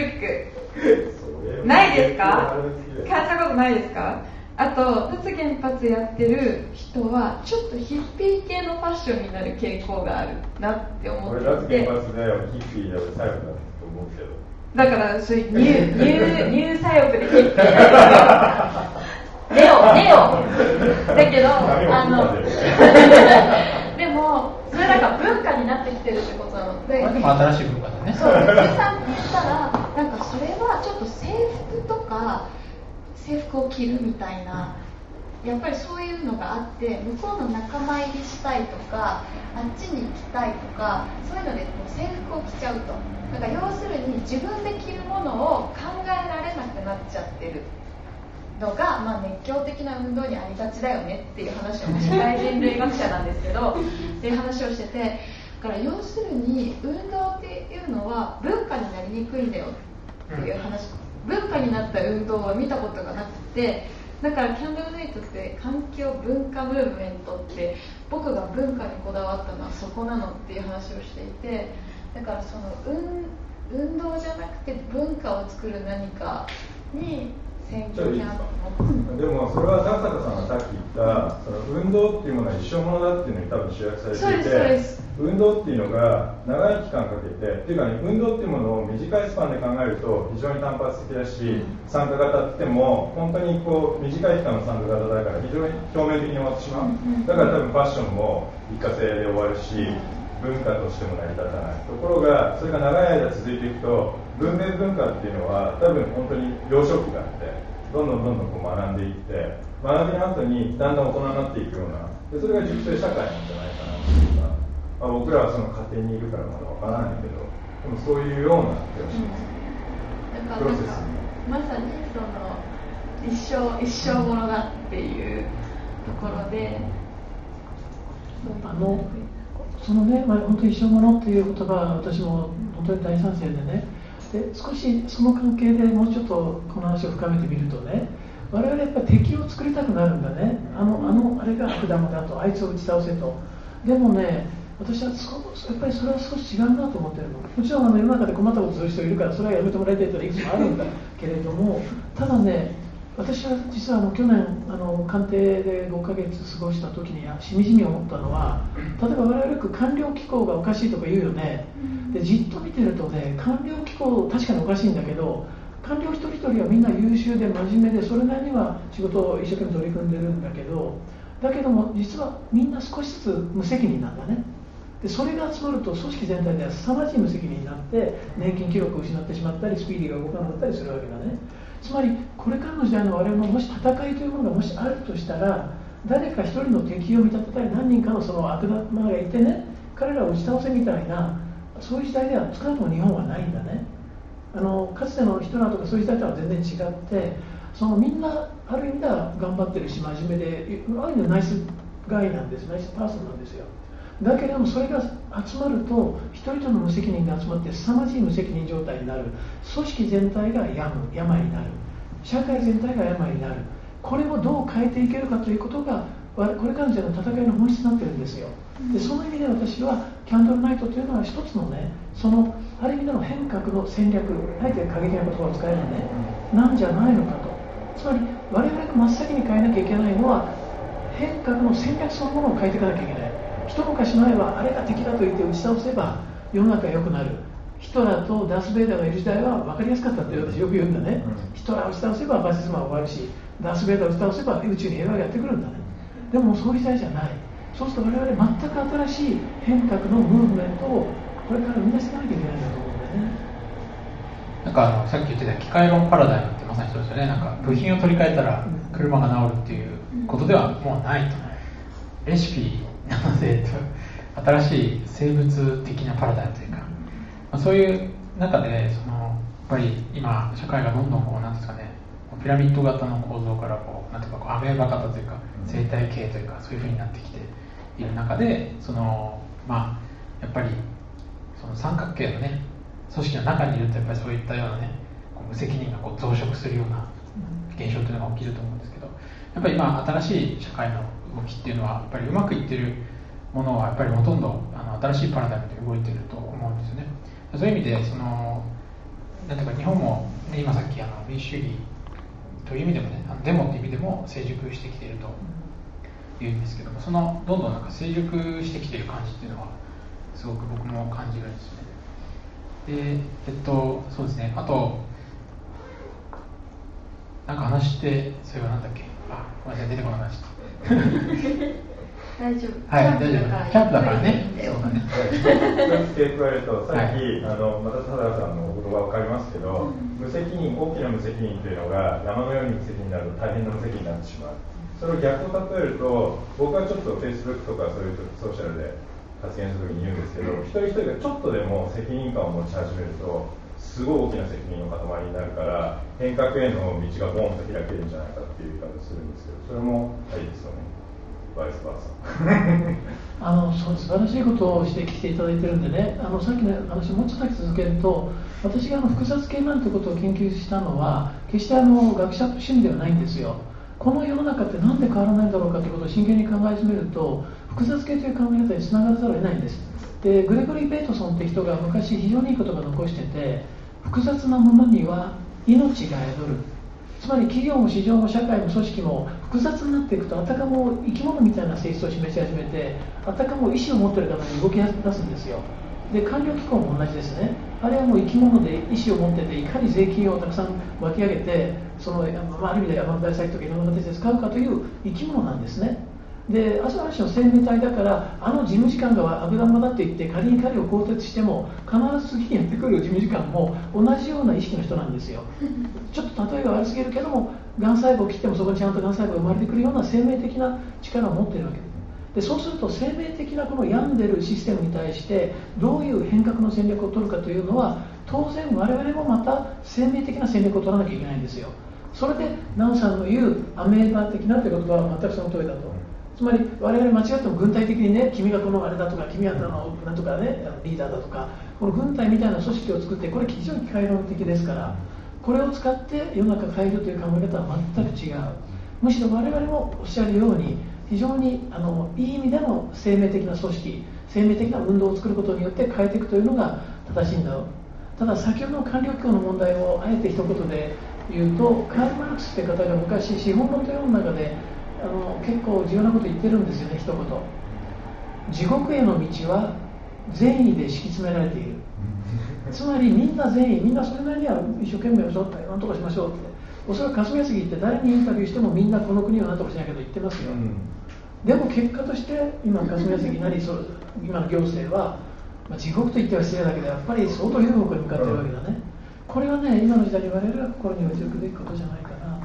[SPEAKER 2] クないですか？感じたことないですか？あと脱原発やってる人はちょっとヒッピー系のファッションになる傾向があるなって思っていて、
[SPEAKER 4] 脱原発でヒッピーで左翼だと思うけど、
[SPEAKER 2] だからそういうニューニューニュー左翼でヒッピーネオネオだけど、あのでもそれなんか文化になってきてるってことなので、
[SPEAKER 1] でも新しい文化だね。
[SPEAKER 2] そう、辻さんって言ったらなんかそれはちょっと制服とか制服を着るみたいな、やっぱりそういうのがあって、向こうの仲間入りしたいとか、あっちに行きたいとか、そういうのでこう制服を着ちゃうと、だから要するに自分で着るものを考えられなくなっちゃってるのが、まあ、熱狂的な運動にありがちだよねっていう話を、社会人類学者なんですけどっていう話をしてて、だから要するに運動っていうのは文化になりにくいんだよっていう話、文化になった運動は見たことがなくて、だからキャンドルナイトって環境文化ムーブメントって、僕が文化にこだわったのはそこなのっていう話をしていて、だからその 運, 運動じゃなくて文化を作る何かに選挙キャンドル。
[SPEAKER 4] でもそれは高坂さんがさっき言ったその運動っていうものは一生ものだっていうのに多分集約されていて、運動っていうのが長い期間かけてっていうか、ね、運動っていうものを短いスパンで考えると非常に単発的だし、参加型って言っても本当にこう短い期間の参加型だから非常に表面的に終わってしまう。だから多分ファッションも一過性で終わるし、文化としても成り立たない。ところがそれが長い間続いていくと、文明文化っていうのは多分本当に幼少期があって、どんどんどんどんこう学んでいって、学びの後にだんだん大人になっていくような、でそれが熟成社会なんじゃないかなっていうか、まあ、僕らはその家庭にいるからまだわからないけど、でもそういうような気がします。
[SPEAKER 2] うん、だからなんかまさにその一生一生ものだっていうところで、
[SPEAKER 3] あのそのね、まあ、本当に一生ものっていう言葉は私も本当に大賛成でね、で少しその関係でもうちょっとこの話を深めてみるとね、我々やっぱり敵を作りたくなるんだね。あのあのあれが悪玉だと、あいつを打ち倒せと。でもね、 私はそやっぱりそれは少し違うなと思ってるの。もちろんあの世の中で困ったことする人いるからそれはやめてもらいたいというのはいくつもあるんだけれども、ただね、私は実はあの去年あの官邸でごかげつ過ごした時にしみじみ思ったのは、例えば我々よく官僚機構がおかしいとか言うよね。でじっと見てるとね、官僚機構確かにおかしいんだけど、官僚一人一人はみんな優秀で真面目でそれなりには仕事を一生懸命取り組んでるんだけど、だけども実はみんな少しずつ無責任なんだね。でそれが集まると組織全体では凄まじい無責任になって年金記録を失ってしまったりスピーディーが動かなかったりするわけだね。つまりこれからの時代の我々ももし戦いというものがもしあるとしたら、誰か一人の敵を見立てたり何人かのその悪魔がいてね、彼らを打ち倒せみたいな、そういう時代では少なくとも日本はないんだね。あのかつてのヒトラーとかそういう時代とは全然違って、そのみんなある意味では頑張ってるし真面目で、ある意味でナイスガイなんです、ナイスパーソンなんですよ。だけれどもそれが集まると一人との無責任が集まって凄まじい無責任状態になる。組織全体が病む、病になる。社会全体が病になる。これをどう変えていけるかということがこれからの時代の戦いの本質になってるんですよ。でその意味で私はキャンドルナイトというのは一つのね、そのある意味での変革の戦略、あえて過激な言葉を使えばね、なんじゃないのかと。つまり我々が真っ先に変えなきゃいけないのは変革の戦略そのものを変えていかなきゃいけない。一昔前はあれが敵だと言って打ち倒せば世の中が良くなる。ヒトラーとダース・ベイダーがいる時代は分かりやすかったって私よく言うんだね。ヒトラーを打ち倒せばファシズムは終わるし、ダース・ベイダーを打ち倒せば宇宙に平和がやってくるんだね。でもそういう時代じゃない。そうすると我々全く新しい変革のムーブメントをこれから生み出していかなきゃいけないんだと思うんだよね。
[SPEAKER 1] なんかあのさっき言ってた機械論パラダイムってまさにそうですよね。なんか部品を取り替えたら車が治るっていうことではもうないと。レシピなので新しい生物的なパラダイムというか、まあ、そういう中でそのやっぱり今社会がどんどんこうなんですかね、ピラミッド型の構造からこうなんていうかこうアメーバ型というか生態系というかそういうふうになってきている中で、そのまあやっぱりその三角形のね組織の中にいるとやっぱりそういったようなねこう無責任がこう増殖するような現象というのが起きると思うんですけど、やっぱり今新しい社会の動きっていうのはやっぱりうまくいってるものはやっぱりほとんどあの新しいパラダイムで動いていると思うんですよね。そういう意味でそのなんていうか日本も、ね、今さっきあの民主主義という意味でもね、あのデモという意味でも成熟してきているというんですけども、そのどんどんなんか成熟してきている感じっていうのはすごく僕も感じるんですよね。で、えっとそうですね。あとなんか話してそれはなんだっけ、あ、ごめんなさい出てこなくなっちゃった。
[SPEAKER 2] 大丈夫。
[SPEAKER 1] はい、大丈夫。キャンプだからね。そうだね。
[SPEAKER 4] 付け加えると、さっき、はい、あのまた田原さんのお言葉分かりますけど、うん、無責任、大きな無責任というのが山のように無責任になると大変な無責任になってしまう。それを逆を例えると、僕はちょっと Facebook とかそういうソーシャルで発言するときに言うんですけど、一人一人がちょっとでも責任感を持ち始めると、すごい大きな責任の塊になるから、変革への道がボンと開けるんじゃないかっていう言い方をするんですけど、それもありですよね。バイスバーサ
[SPEAKER 3] あのそう素晴らしいことを指摘していただいてるんでね、あのさっきの話をもうちょっとだけ続けると、私があの複雑系なんてことを研究したのは決してあの学者と趣味ではないんですよ。この世の中ってなんで変わらないんだろうかということを真剣に考え始めると、複雑系という考え方につながらざるを得ないんです。でグレゴリー・ベイトソンって人が昔非常にいい言葉を残してて、複雑なものには命が宿る。つまり企業も市場も社会も組織も複雑になっていくと、あたかも生き物みたいな性質を示し始めて、あたかも意思を持っているかのように動き出すんですよ。で官僚機構も同じですね。あれはもう生き物で意思を持ってて、いかに税金をたくさん湧き上げて、その、まあ、ある意味で山の大祭とかいろんな形で使うかという生き物なんですね。である種の生命体だから、あの事務次官が悪玉だって言って仮に彼を更迭しても必ず次にやってくる事務次官も同じような意識の人なんですよ。ちょっと例えが悪すぎるけども、がん細胞を切ってもそこにちゃんとがん細胞が生まれてくるような生命的な力を持っているわけで、そうすると生命的なこの病んでるシステムに対してどういう変革の戦略を取るかというのは、当然我々もまた生命的な戦略を取らなきゃいけないんですよ。それでナオさんの言うアメーバ的なという言葉は全くその通りだと。つまり我々間違っても軍隊的にね、君がこのあれだとか、君はあのなんとかねリーダーだとか、この軍隊みたいな組織を作って、これ非常に機械論的ですから、これを使って世の中を変えるという考え方は全く違う。むしろ我々もおっしゃるように、非常にあのいい意味での生命的な組織、 生命的な運動を作ることによって変えていくというのが正しいんだろう。ただ先ほどの官僚機構の問題をあえて一言で言うと、カール・マルクスという方が昔資本論というの中であの結構重要なことを言ってるんですよね。一言、地獄への道は善意で敷き詰められている。つまりみんな善意、みんなそれなりには一生懸命をなんとかしましょうって、おそらく霞が関って誰にインタビューしてもみんなこの国をなんとかしなきゃと言ってますよ、うん、でも結果として今霞が関なりそ今の行政は、まあ、地獄と言っては失礼だけどやっぱり相当ひどい方向に向かってるわけだね、うん、これはね今の時代に我々が心に置いておくべきことじゃないかな、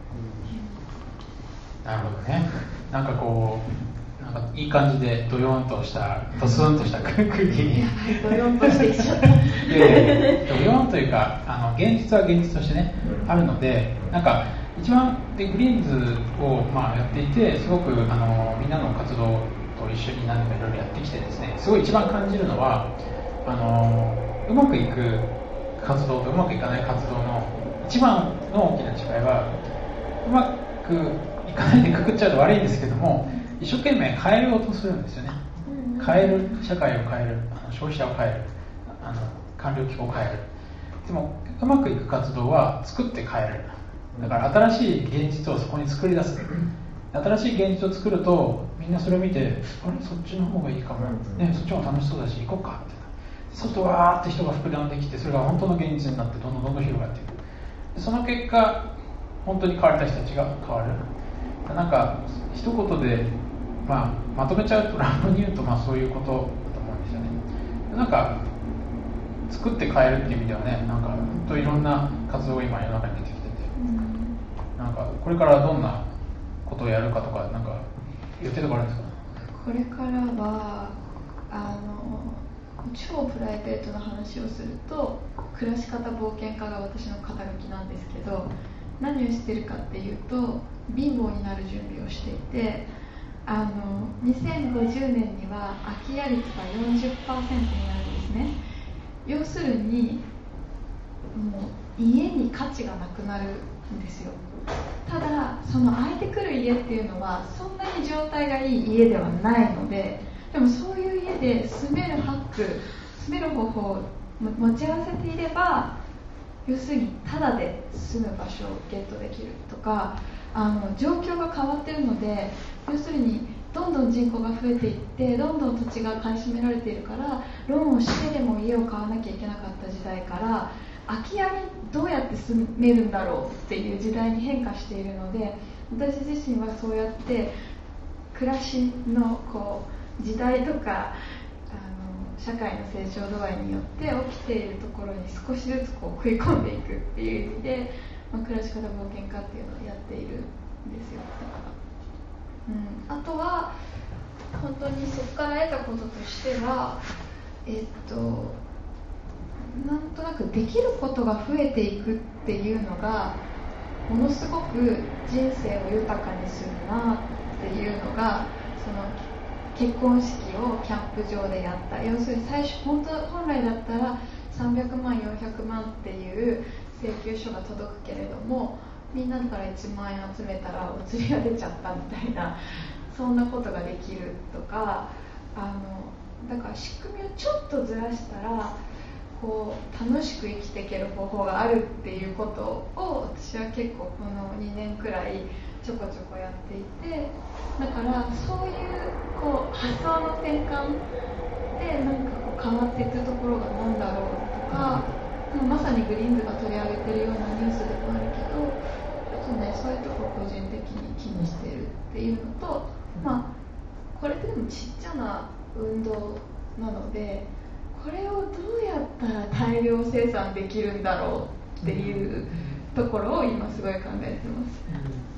[SPEAKER 1] うん、なるほどね。なんかこうなんかいい感じでドヨンとしたドスンとした空気に
[SPEAKER 2] ドヨンとしてきちゃった
[SPEAKER 1] でドヨンというかあの現実は現実としてね、うん、あるので、なんか一番でグリーンズを、まあ、やっていてすごくあのみんなの活動と一緒に何かいろいろやってきてですね、すごい一番感じるのはあのうまくいく活動とうまくいかない活動の一番の大きな違いは、うまくいかないでくくっちゃうと悪いんですけども、一生懸命変えようとするんですよね。変える、社会を変える、あの消費者を変える、あの官僚機構を変える。でもうまくいく活動は作って変える。だから新しい現実をそこに作り出す。新しい現実を作るとみんなそれを見て、あれそっちの方がいいかも、ね、そっちも楽しそうだし行こうかって外わーって人が膨らんできて、それが本当の現実になってどんどんどんどん広がっていく。でその結果本当に変われた人たちが変わる。なんか一言で、まあ、まとめちゃうと乱暴に言うと、まあ、そういうことだと思うんですよね。なんか作って変えるっていう意味ではね、なんか本当いろんな活動が今世の中に出てきてて、なんかこれからどんなことをやるかとか、なんか予定とかあるんですか？
[SPEAKER 2] これからはあの超プライベートな話をすると、暮らし方冒険家が私の肩書きなんですけど、何をしてるかっていうと貧乏になる準備をしていて、あのにせんごじゅうねんには空き家率が よんじゅっパーセント になるんですね。要するにもう家に価値がなくなるんですよ。ただその空いてくる家っていうのはそんなに状態がいい家ではないので、でもそういう家で住めるハック、住める方法を持ち合わせていれば、要するにタダで住む場所をゲットできるとか、あの状況が変わっているので、要するにどんどん人口が増えていって、どんどん土地が買い占められているから、ローンをしてでも家を買わなきゃいけなかった時代から、空き家にどうやって住めるんだろうっていう時代に変化しているので、私自身はそうやって暮らしのこう時代とか社会の成長度合いによって起きているところに少しずつこう食い込んでいくっていう意味で、まあ、暮らし方冒険家っていうのをやっているんですよ。だから、うん、あとは本当にそこから得たこととしては、えっとなんとなくできることが増えていくっていうのがものすごく人生を豊かにするなっていうのが、その結婚式をキャンプ場でやった。要するに最初 本, 当本来だったらさんびゃくまんよんひゃくまんっていう請求書が届くけれども、みんなからいちまんえん集めたらお釣りが出ちゃったみたいな、そんなことができるとか、あのだから仕組みをちょっとずらしたらこう楽しく生きていける方法があるっていうことを、私は結構このにねんくらいちょこちょこやっていて、だからそういうこう発想の転換でなんかこう変わっていくところが何だろうとか、まさにグリーンズが取り上げてるようなニュースでもあるけど、ちょっとねそういうところを個人的に気にしてるっていうのと、まあこれってでもちっちゃな運動なので、これをどうやったら大量生産できるんだろうっていうところを今すごい考えてます。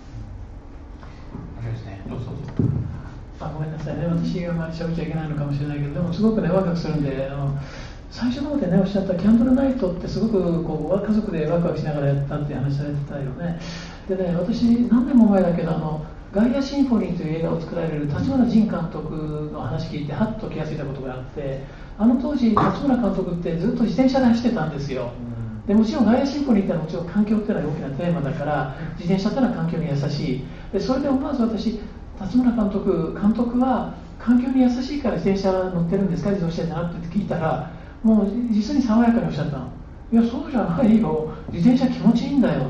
[SPEAKER 1] ですね、どうぞ
[SPEAKER 3] あごめんなさいね、私があまり喋っちゃいけないのかもしれないけど、でもすごくねワクワクするんで、あの最初の方でねおっしゃったキャンドルナイトってすごくこう家族でワクワクしながらやったっていう話されてたよね。でね、私何年も前だけどあのガイアシンフォニーという映画を作られる立花仁監督の話聞いてハッと気がついたことがあって、あの当時立花監督ってずっと自転車で走ってたんですよ。でもちろんガイアシンフォニーってのはもちろん環境っていうのは大きなテーマだから、自転車っていうのは環境に優しい。でそれで思わず私立花監督監督は環境に優しいから自転車乗ってるんですか、自動車じゃなくてって聞いたら、もう実に爽やかにおっしゃったの。いや、そうじゃないよ、自転車気持ちいいんだよって。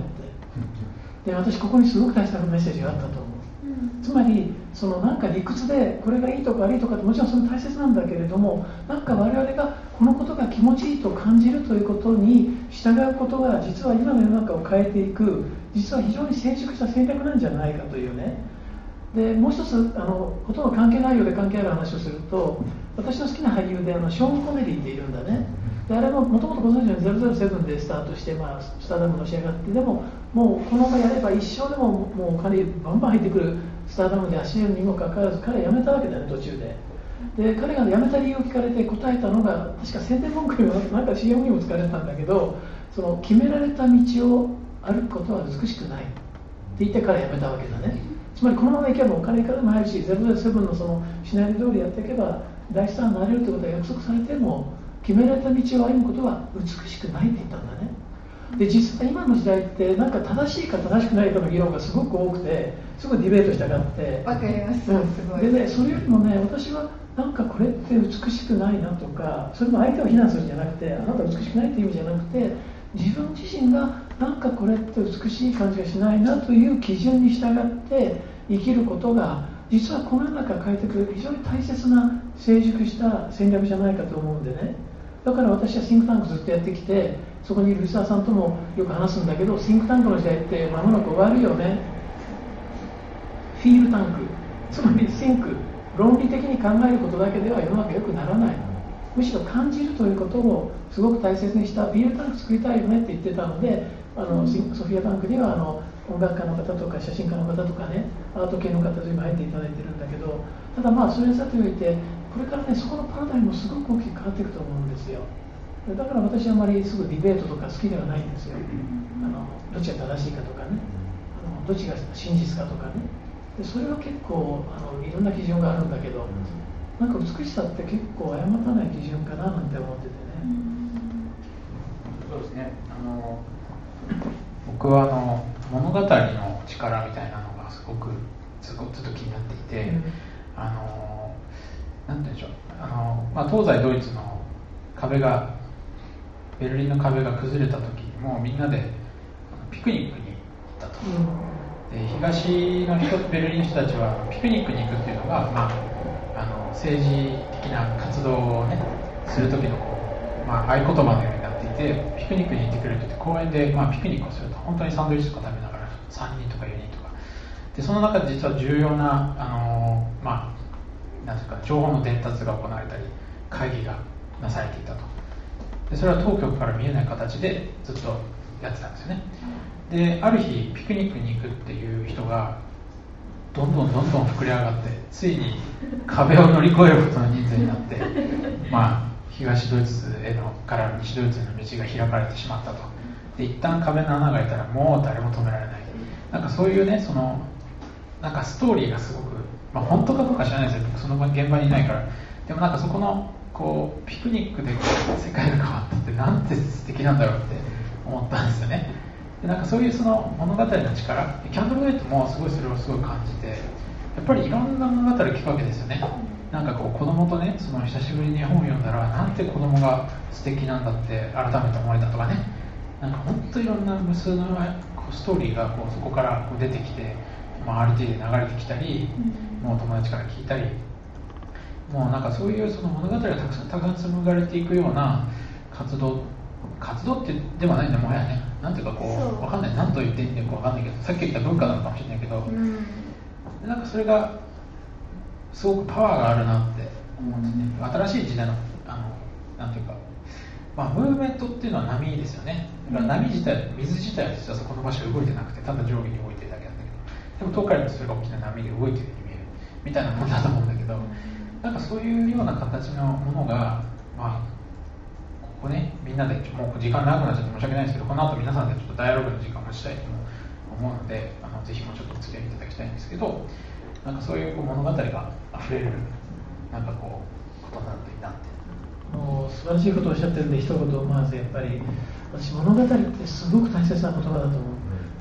[SPEAKER 3] で、私ここにすごく大切なメッセージがあったと思う。つまりそのなんか理屈でこれがいいとか悪いとかってもちろんそれ大切なんだけれども、なんか我々がこのことが気持ちいいと感じるということに従うことが実は今の世の中を変えていく、実は非常に成熟した戦略なんじゃないかというね。でもう一つあのほとんど関係ないようで関係ある話をすると、私の好きな俳優であのショーン・コネリーっているんだね。であれももともとご存知のゼロゼロセブンでスタートして、まあ、スターダムの仕上がって、でももうこのままやれば一生でももうお金バンバン入ってくるスターダムで走れるにもかかわらず彼は辞めたわけだね、途中で。で彼が辞めた理由を聞かれて答えたのが、確か宣伝文句にもなんか シーエム にも使われたんだけど、その決められた道を歩くことは美しくないって言ってから辞めたわけだね。つまりこのままいけばお金からも入るし、ゼロゼロセブンのそのシナリオ通りやっていけば大スターになれるということが約束されても、決められた道を歩むことは美しくないって言ったんだね。で実は今の時代ってなんか正しいか正しくないかの議論がすごく多くて、すごいディベートしたがって、
[SPEAKER 2] わかります、
[SPEAKER 3] うん、
[SPEAKER 2] すごい
[SPEAKER 3] でね、それよりもね、私はなんかこれって美しくないなとか、それも相手を非難するんじゃなくて、あなた美しくないっていう意味じゃなくて、自分自身がなんかこれって美しい感じがしないなという基準に従って生きることが、実はこの世の中を変えてくる非常に大切な成熟した戦略じゃないかと思うんでね。だから私はシンクタンクずっとやってきて、そこにいる藤沢さんともよく話すんだけど、シンクタンクの時代って間もなく終わるよね。フィールタンク、つまりシンク、論理的に考えることだけでは世の中良くならない。むしろ感じるということをすごく大切にしたフィールタンク作りたいよねって言ってたので、あのソフィアタンクにはあの音楽家の方とか写真家の方とかね、アート系の方と今入っていただいてるんだけど、ただまあそれにさておいて、これからね、そこのパラダイムもすごく大きく変わっていくと思うんですよ。だから私はあまりすぐディベートとか好きではないんですよ。あのどっちが正しいかとかね、あのどっちが真実かとかね。でそれは結構あのいろんな基準があるんだけど、なんか美しさって結構誤ったない基準かななんて思っててね。
[SPEAKER 1] そうですね。あの僕はあの物語の力みたいなのがすごくずっと気になっていて、うん、あのなんて言うんでしょう、あの、まあ、東西ドイツの壁がベルリンの壁が崩れた時にもみんなでピクニックに行ったと、うん、で東の人ベルリンの人たちはピクニックに行くっていうのが、まあ、あの政治的な活動を、ね、する時のこう、まあ、合言葉のようになっていて、ピクニックに行ってくれると言って公園で、まあ、ピクニックをすると本当にサンドイッチとか食べながらさんにんとかよにんとかで、その中で実は重要な、あのまあ、なんていうか情報の伝達が行われたり会議がなされていたと。でそれは当局から見えない形でずっとやってたんですよね。である日ピクニックに行くっていう人がどんどんどんどん膨れ上がって、ついに壁を乗り越えることの人数になってまあ東ドイツへのから西ドイツへの道が開かれてしまったと。で一旦壁の穴が開いたらもう誰も止められない。なんかそういうね、そのなんかストーリーがすごく、まあ、本当かどうか知らないですよ、その現場にいないから。でもなんかそこのこうピクニックで世界が変わったってなんて素敵なんだろうって思ったんですよね。でなんかそういうその物語の力、キャンドルナイトもすごいそれをすごい感じて、やっぱりいろんな物語を聞くわけですよね。なんかこう子供とね、その久しぶりに絵本を読んだらなんて子供が素敵なんだって改めて思えたとかね、なんか本当いろんな無数のストーリーがこうそこからこう出てきて、まあ、アールティー で流れてきたり、もう友達から聞いたり、もうなんかそういうその物語がたくさんたくさん紡がれていくような活動活動ってではないんだもはやね、なんていうかこうわかんない、何と言っていいんだかわかんないけど、さっき言った文化なのかもしれないけど、うん、なんかそれがすごくパワーがあるなって思うんですね。新しい時代のあのなんていうか、まあ、ムーブメントっていうのは波ですよね。だから波自体、水自体は実はそこの場所が動いてなくて、ただ上下に動いてるだけなんだけど、でも遠くから見るとそれが大きな波で動いてるように見えるみたいなものだと思うんだけど、なんかそういうような形のものが、まあ、ここね、みんなでもう時間長くなっちゃって申し訳ないんですけど、この後皆さんでちょっとダイアログの時間を持ちたいと思うので、あのぜひもうちょっとお付き合いいただきたいんですけど、なんかそういう物語があふれるなんかこうことになるといいなって。
[SPEAKER 3] もう素晴らしいことをおっしゃってるんで、一言思わずやっぱり私物語ってすごく大切な言葉だと思う。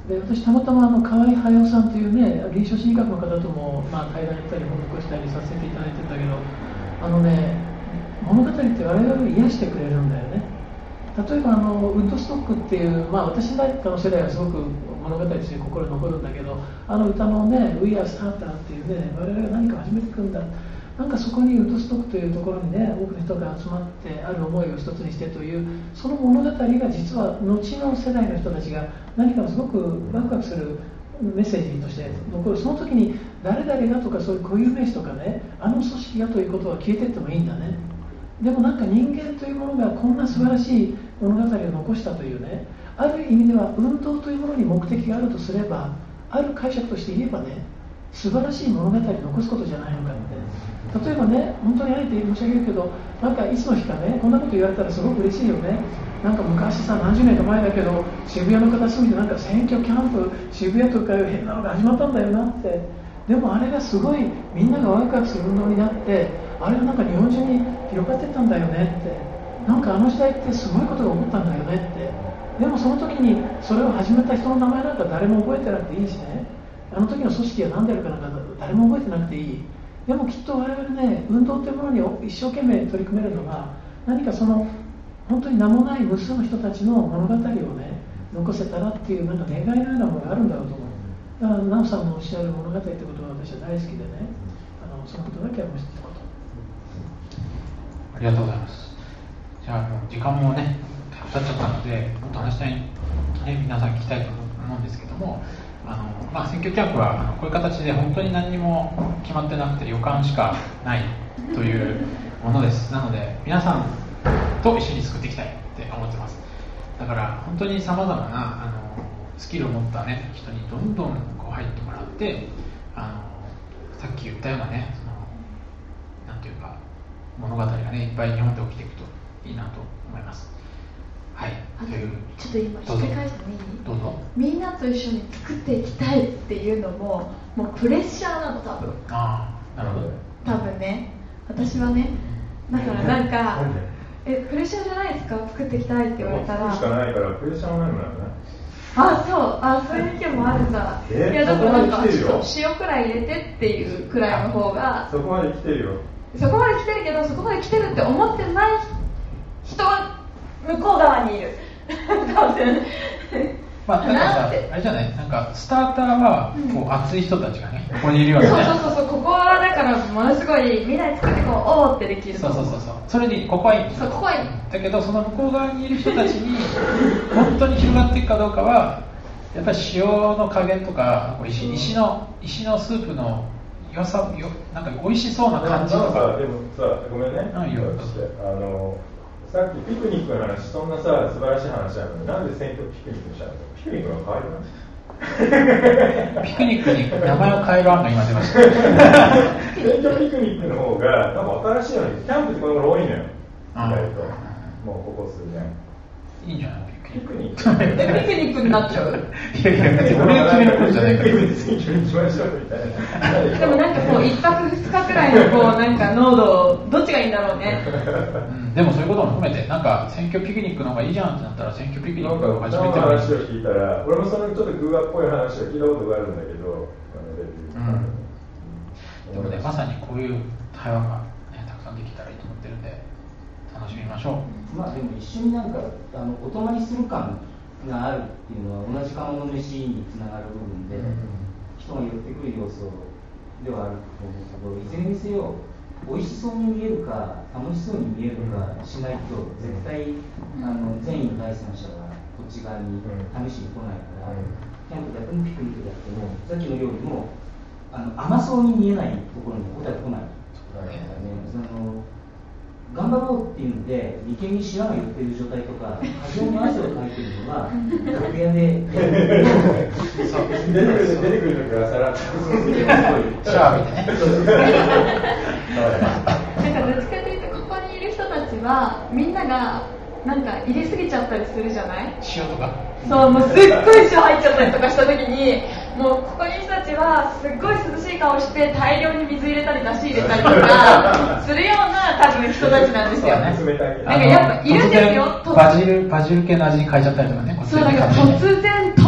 [SPEAKER 3] で私たまたまあの河合駿さんというね臨床心理学の方とも、まあ、対談したり本残したりさせていただいてたけど、あのね物語って我々を癒してくれるんだよね。例えばあのウッドストックっていう、まあ、私なんかの世代はすごく物語として心に残るんだけど、あの歌のね「We are starter」っていうね、我々が何か始めていくんだ、なんかそこにウッドストックというところにね多くの人が集まってある思いを一つにしてというその物語が実は後の世代の人たちが何かすごくワクワクするメッセージとして残る。その時に誰々がとかそういう固有名詞とかねあの組織がということは消えていってもいいんだね。でもなんか人間というものがこんな素晴らしい物語を残したというね、ある意味では運動というものに目的があるとすれば、ある解釈として言えばね素晴らしい物語を残すことじゃないのかって。例えばね、本当にあえて申し上げるけど、なんかいつの日かねこんなこと言われたらすごく嬉しいよね。なんか昔さ何十年か前だけど渋谷の片隅でなんか選挙キャンプ渋谷とかいう変なのが始まったんだよなって。でもあれがすごいみんながワクワクする運動になって、あれがなんか日本中に広がってったんだよねって。なんかあの時代ってすごいことが起こったんだよねって。でもその時にそれを始めた人の名前なんか誰も覚えてなくていいしね、あの時の組織は何であるかなんか誰も覚えてなくていい。でもきっと我々ね運動というものに一生懸命取り組めるのが何かその本当に名もない無数の人たちの物語をね残せたらっていうなんか願いのようなものがあるんだろうと思う。だから奈緒さんのおっしゃる物語ってことは私は大好きでね、あのそのことだけはもう一つこと。
[SPEAKER 1] ありがとうございます。じゃあもう時間もね経っちゃったのでもっと話したい、ね、皆さん聞きたいと思うんですけども、あの、まあ、選挙キャンプはあのこういう形で本当に何にも決まってなくて予感しかないというものです。なので皆さんと一緒に作っていきたいって思ってます。だから本当にさまざまなあのスキルを持った、ね、人にどんどんこう入ってもらって、あのさっき言ったようなねそのなんていうか物語がねいっぱい日本で起きていくといいなと思います。はい。
[SPEAKER 2] あと
[SPEAKER 1] という
[SPEAKER 2] ちょっと今ひっくり返してもいい？
[SPEAKER 1] どうぞ。
[SPEAKER 2] みんなと一緒に作っていきたいっていうのももうプレッシャーなの多分。
[SPEAKER 1] ああ、なるほど。
[SPEAKER 2] 多分ね、私はね、だからなんかえプレッシャーじゃないですか、作っていきたいって言われたら。
[SPEAKER 4] しかないからプレッシャーもないもんね。
[SPEAKER 2] あ、そう、あ、そういう意見もあるんだ。いやだからなんかちょっと塩くらい入れてっていうくらいの方が。
[SPEAKER 4] そこまで来てるよ。
[SPEAKER 2] そこまで来てるけど、そこまで来てるって思ってない人は向こう側にいる。多分。
[SPEAKER 1] まあ、なんかさ、あれじゃない、なんかスターターはこう熱い人たちがね、ここにいるよね。
[SPEAKER 2] そうそうそう、ここはだからものすごいみんなで作ってこう、おーってできる。
[SPEAKER 1] そうそうそうそう、それにここはいいんですよ。
[SPEAKER 2] そう、ここはいい。
[SPEAKER 1] だけどその向こう側にいる人たちに本当に広がっていくかどうかは、やっぱり塩の加減とか、石石の石のスープの良さ、よなんか美味しそうな感じとか。
[SPEAKER 4] でもさ、ごめんね。
[SPEAKER 1] うん、いいよ。
[SPEAKER 4] あのさっきピクニックの話、そんなさ素晴らしい話なのに、なんで選挙ピクニックにしたの？ピクニックの変わりなんです。
[SPEAKER 1] ピクニックに名前を変える案が今出ました。
[SPEAKER 4] 選挙ピクニックの方がなんか新しいのに、キャンプってこの頃多いのよ。意外ともうここ数年。
[SPEAKER 1] いいんじゃない？
[SPEAKER 4] ピクニック。
[SPEAKER 2] え、ピクニックになっちゃう？
[SPEAKER 1] いやいや、俺が決めることじゃないから。
[SPEAKER 4] 選挙にしましょうみたいな。
[SPEAKER 2] でもなんかこう一泊二日くらいのこうなんか濃度どっちがいいんだろうね。
[SPEAKER 1] うん、でもそういうことも含めてなんか選挙ピクニックの方がいいじゃんってなったら選挙ピクニックを始めてもいい。
[SPEAKER 4] 話を聞いたら、俺もそのちょっとグーアっぽい話を聞いたことがあるんだけど、
[SPEAKER 1] うん、でもねまさにこういう対話が、ね、たくさんできたらいいと思ってるんで楽しみましょう。
[SPEAKER 5] まあでも一緒になんかあのお泊まりする感があるっていうのは同じ釜の飯につながる部分で、うん、人が寄ってくる要素ではあると思うけど、いずれにせよ美味しそうに見えるか楽しそうに見えるかしないと絶対あの善意の第三者がこっち側に試しに来ないから、うん、キャンプでやってもピクニックでやってもさっきの料理もあの甘そうに見えないところに答え来ないからね。その頑張ろうっていうので眉間にシワが寄ってる状態とか過剰に汗をかいてるのは楽屋で出
[SPEAKER 4] てくる時はさらっと
[SPEAKER 1] シャワーみたいな
[SPEAKER 2] なんかどっちかというとここにいる人たちはみんながなんか入れすぎちゃったりするじゃない？
[SPEAKER 1] 塩とか。
[SPEAKER 2] そう、もうすっごい塩入っちゃったりとかした時にもうここにいる人たちはすっごい涼しい顔して大量に水入れたりだし入れたりとかするような多分人たちなんですよね。なんかやっぱいるんですよ。
[SPEAKER 1] バジルバジル系の味に変えちゃったりとかね。
[SPEAKER 2] そう、なんか突然唐辛子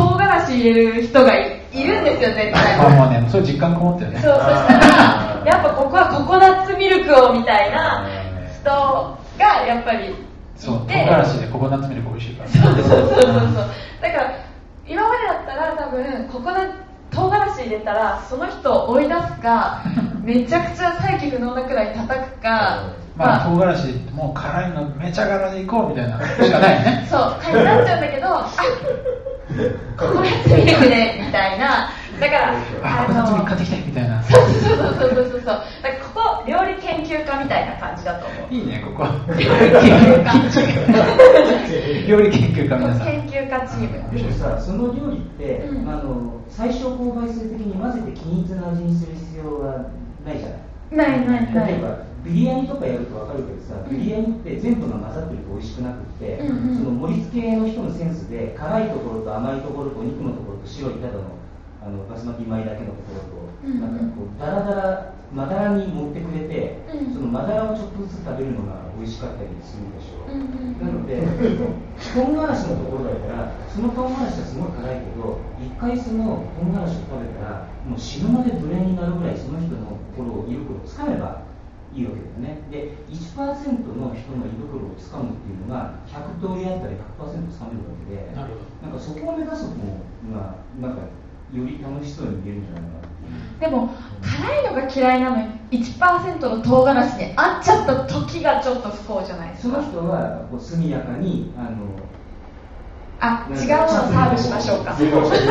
[SPEAKER 2] し入れる人が い, いるんですよ絶対。
[SPEAKER 1] まあまあね、そういう実感こもってるね。
[SPEAKER 2] そう、そしたらやっぱここはココナッツミルクをみたいな人がやっぱりいて、
[SPEAKER 1] そう、唐辛子でココナッツミルク美味しいから、ね、
[SPEAKER 2] そうそうそうそうそう。だから今までだったら多分ココナッツ唐辛子入れたらその人を追い出すかめちゃくちゃ再起不能なくらい叩くか、
[SPEAKER 1] まあ、唐辛子もう辛いのめちゃ辛でいこうみたいなしかないね。
[SPEAKER 2] そう、になっちゃうんだけど、あ、ココナッツミルクでみたいな。だから
[SPEAKER 1] あ、ココナッツミルク買ってきてみたいな。
[SPEAKER 2] そうそうそうそうそうそう。だからここ料理研究家みたいな感じだと思う。
[SPEAKER 1] いいね、ここ。
[SPEAKER 2] 料理研究家。
[SPEAKER 1] 料理研究家皆さん。
[SPEAKER 2] 研究家チーム。
[SPEAKER 5] でもさ、その料理って、うん、あの最小公倍数的に混ぜて均一な味にする必要はないじゃない。
[SPEAKER 2] ないないない。
[SPEAKER 5] 例えばビリヤニとかやると分かるけどさ、ビリヤニって全部が混ざってると美味しくなくって、うんうん、その盛り付けの人のセンスで辛いところと甘いところとお肉のところと白いただのあのバスマティ米だけのところと、うんうん、なんかこうダラダラまだらに盛ってくれて、うん、そのまだらをちょっとずつ食べるのが美味しかったりするでしょう、うんうん、なので唐辛子のところだったらその唐辛子はすごい辛いけど一回その唐辛子を食べたらもう死ぬまで無縁になるぐらいその人の心を胃袋をつかめばいいわけだよね。で いちパーセント の人の胃袋をつかむっていうのがひゃく通りあったら ひゃくパーセント つかめるわけで、なるほど。なんかそこを目指すのがなんかより楽しそうに見えるんじゃないかなっていう。
[SPEAKER 2] でも辛いのが嫌いなのに いちパーセント の唐辛子に合っちゃった時がちょっと不幸じゃないですか。
[SPEAKER 5] その人はこう速やかにあの
[SPEAKER 2] あ、違うのをサーブしましょうか。いや、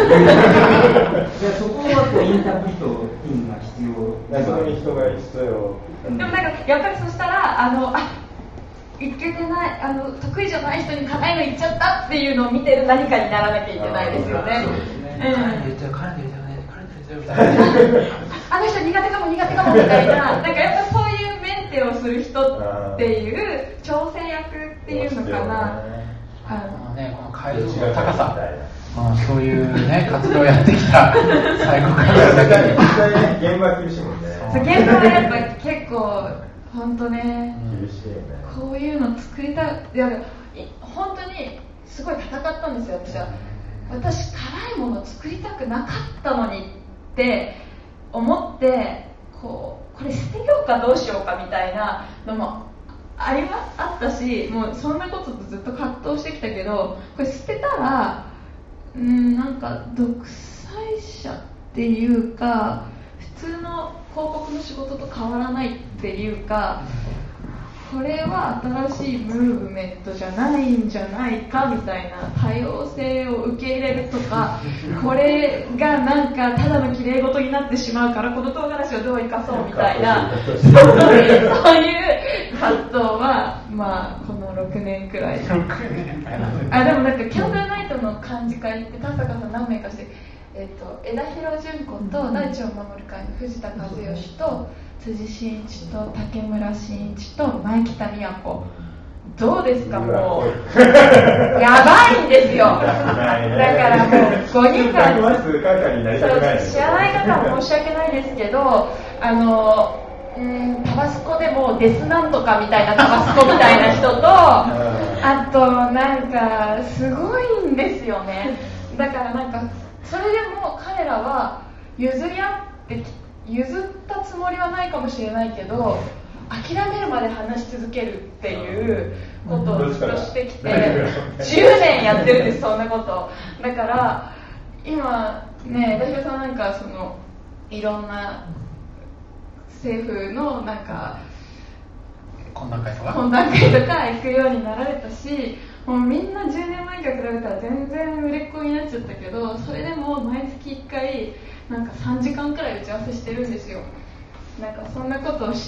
[SPEAKER 5] そこはこうインタープリトインが必要。
[SPEAKER 4] そこに人が必要。
[SPEAKER 2] でもなんかやっぱりそしたらあのあいけてないあの得意じゃない人に辛いの言っちゃったっていうのを見てる何かにならなきゃいけないですよね。そうですね。辛いの言っちゃう辛いの言っちゃうね辛いの言っちゃうみたいな。あの人苦手かも苦手かもみたいななんかやっぱそういうメンテをする人っていう調整役っていうのかな。
[SPEAKER 1] あのね、この解像度の高さ、まあ、そういうね活動をやってきた最後からだけに
[SPEAKER 4] 現場は厳しいもんね。
[SPEAKER 2] 現場はやっぱ結構本当ね、
[SPEAKER 4] 厳しいよね。
[SPEAKER 2] こういうの作りたい、いや本当にすごい戦ったんですよ私は。私辛いもの作りたくなかったのにって思ってこうこれ捨てようかどうしようかみたいなのもありまあったし、もうそんなこととずっと葛藤してきたけど、これ捨てたらうーんなんか独裁者っていうか普通の広告の仕事と変わらないっていうか、これは新しいムーブメントじゃないんじゃないかみたいな、多様性を受け入れるとかこれがなんかただの綺麗事になってしまうからこの唐辛子をどう生かそうみたいなそういう葛藤はまあこのろくねんくらいあでもなんかキャンドルナイトの幹事会って田坂さん何名かして、えっと、枝広純子と大地を守る会の藤田和義と辻真一と竹村真一と前北美和子、どうですか、もうやばいんですよ。だからもうごにんから知らない方は申し訳ないですけど、あのうんタバスコでもデスなんとかみたいなタバスコみたいな人とあとなんかすごいんですよね。だからなんかそれでも彼らは譲り合って譲ったつもりはないかもしれないけど諦めるまで話し続けるっていうことをずっとしてきてじゅうねんやってるんです、そんなこと。だから今ね、代表さんなんかそのいろんな政府のなんか
[SPEAKER 1] 懇談会とか
[SPEAKER 2] 懇談会とか行くようになられたし、もうみんなじゅうねんまえから比べたら全然売れっ子になっちゃったけど、それでも毎月いっかいなんかさんじかんくらい打ち合わせしてるんですよ。なんかそんなことをして、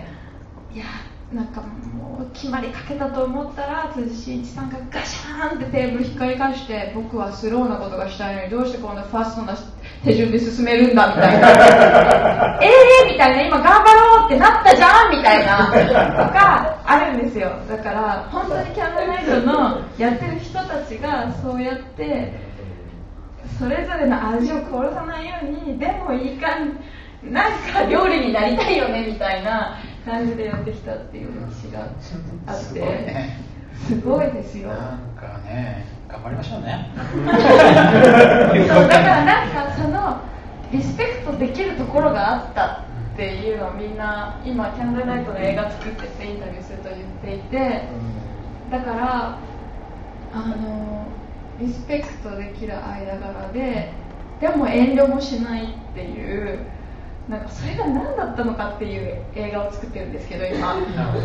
[SPEAKER 2] いやなんかもう決まりかけたと思ったら辻真一さんがガシャーンってテーブルひっくり返して、僕はスローなことがしたいのにどうしてこんなファストな手順で進めるんだみたいなえーみたいな、今頑張ろうってなったじゃんみたいなとかあるんですよ。だから本当にキャンドルナイトのやってる人たちがそうやってそれぞれの味を殺さないように、でもいいかなんか料理になりたいよねみたいな感じでやってきたっていう歴史があって、すごいですよ。
[SPEAKER 1] なんかね、 頑張りましょうね。
[SPEAKER 2] そうだからなんかそのリスペクトできるところがあったっていうのをみんな今キャンドルナイトの映画作っててインタビューすると言っていて、だからあのリスペクトできる間柄ででも遠慮もしないっていうなんかそれが何だったのかっていう映画を作ってるんですけど今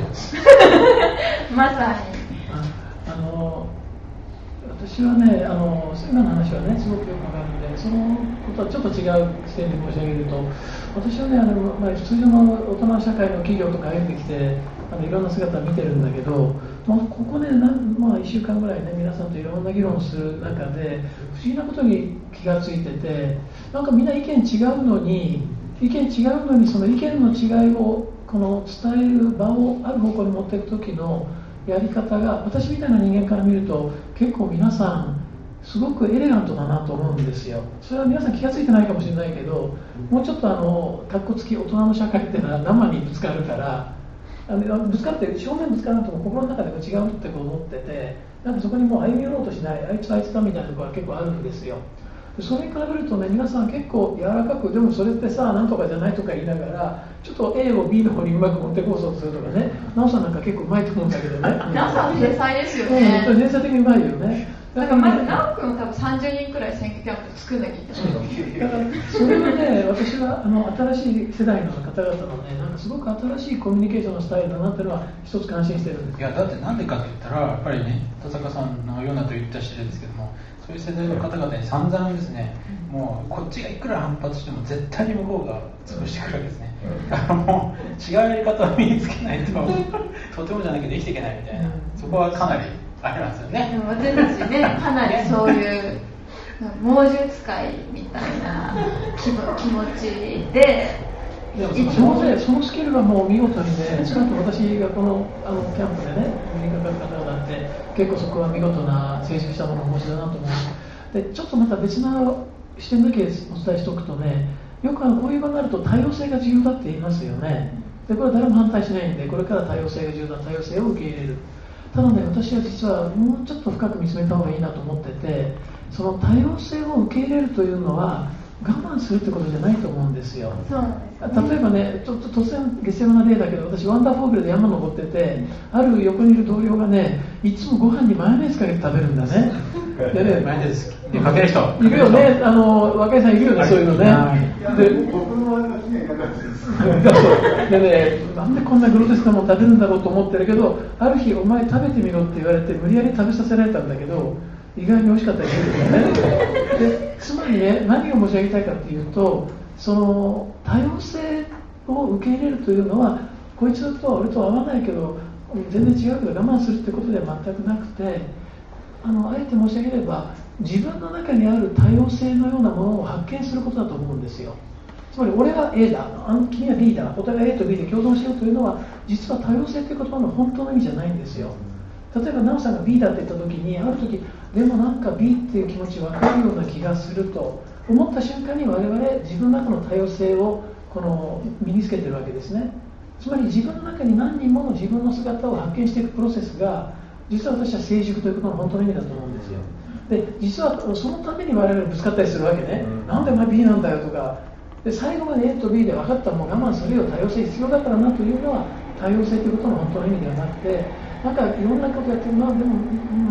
[SPEAKER 2] まさに
[SPEAKER 3] あの私はねあの今の話はねすごくよくわかるのでそのことはちょっと違う視点で申し上げると私はねあの、まあ、普通の大人社会の企業とか歩んできてあのいろんな姿を見てるんだけど、まあ、ここねなん、まあ、いっしゅうかんぐらいね皆さんといろんな議論をする中で不思議なことに気がついててなんかみんな意見違うのに意見違うのにその意見の違いをこの伝える場をある方向に持っていく時のやり方が私みたいな人間から見ると結構皆さんすごくエレガントだなと思うんですよ。それは皆さん気が付いてないかもしれないけどもうちょっとあのかっこつき大人の社会っていうのは生にぶつかるからあのぶつかって正面ぶつからなくても心の中でも違うって思っててなんかそこにもう歩み寄ろうとしないあいつあいつだみたいなところが結構あるんですよ。それに比べるとね皆さん結構柔らかくでもそれってさなんとかじゃないとか言いながらちょっと A を B の方にうまく持ってこうとするとかねなおさんなんか結構うまいと思うんだけどね
[SPEAKER 2] なおさん天才ですよね、
[SPEAKER 3] うん、天才的にうまいよね
[SPEAKER 2] だからまずなおくんを多分さんじゅうにんくらい選挙キャンプ作んなきゃいけない
[SPEAKER 3] だからそれはね私はあの新しい世代の方々のねなんかすごく新しいコミュニケーションのスタイルだなっていうのは一つ感心してるんです。
[SPEAKER 1] いやだってなんでかって言ったらやっぱりね田坂さんのようなと言ったしてるんですけどもそういう世代の方々に散々ですね、もうこっちがいくら反発しても絶対に向こうが潰してくるわけですね。だからもう違うやり方を身につけないととてもじゃないけど生きていけないみたいなそこはかなりありますよね。
[SPEAKER 2] でも私たちねかなりそういう猛獣使いみたいな気も気持ちで
[SPEAKER 3] でもそのね、そのスキルがもう見事にね、少なくとも私がこのあのキャンプでね、アメリカから方々って結構そこは見事な成熟したものをお持ちだなと思う。で、ちょっとまた別な視点だけお伝えしておくとね、よくあのこういう場になると多様性が重要だって言いますよね。で、これは誰も反対しないんで、これから多様性が重要だ、多様性を受け入れる。ただね、私は実はもうちょっと深く見つめた方がいいなと思ってて、その多様性を受け入れるというのは我慢するってことじゃないと思うんですよ。
[SPEAKER 2] そうなんですね。
[SPEAKER 3] 例えばね、ちょっと突然下世話な例だけど、私ワンダーフォーゲルで山登ってて、ある横にいる同僚がね、いつもご飯にマヨネーズかけて食べるんだね。でね、
[SPEAKER 1] マヨネーズかける人
[SPEAKER 3] いるよね、あの若井さんいるよね、そういうのね。で、
[SPEAKER 6] 僕のあれが好きなやつです。
[SPEAKER 3] でね、なんでこんなグロテスクなもの食べるんだろうと思ってるけど、ある日お前食べてみろって言われて無理やり食べさせられたんだけど、意外に美味しかったりするんだよね。で、つまりね、何を申し上げたいかというと、その多様性を受け入れるというのは、こいつとは俺とは合わないけど、全然違うけど我慢するってことでは全くなくて、あのあえて申し上げれば、自分の中にある多様性のようなものを発見することだと思うんですよ。つまり俺は A だ、あの君は B だ、お互い A と B で共存しようというのは、実は多様性という言葉の本当の意味じゃないんですよ。例えば奈緒さんが B だって言った時に、ある時でもなんか B っていう気持ち分かるような気がすると思った瞬間に、我々自分の中の多様性をこの身につけてるわけですね。つまり自分の中に何人もの自分の姿を発見していくプロセスが、実は私は成熟ということの本当の意味だと思うんですよ。で、実はそのために我々ぶつかったりするわけね。なんでお前 B なんだよとか、で最後まで A と B で分かったらもう我慢するよ、多様性必要だからなというのは多様性ということの本当の意味ではなくて、なんかいろんなことやってる、まあでも、うん、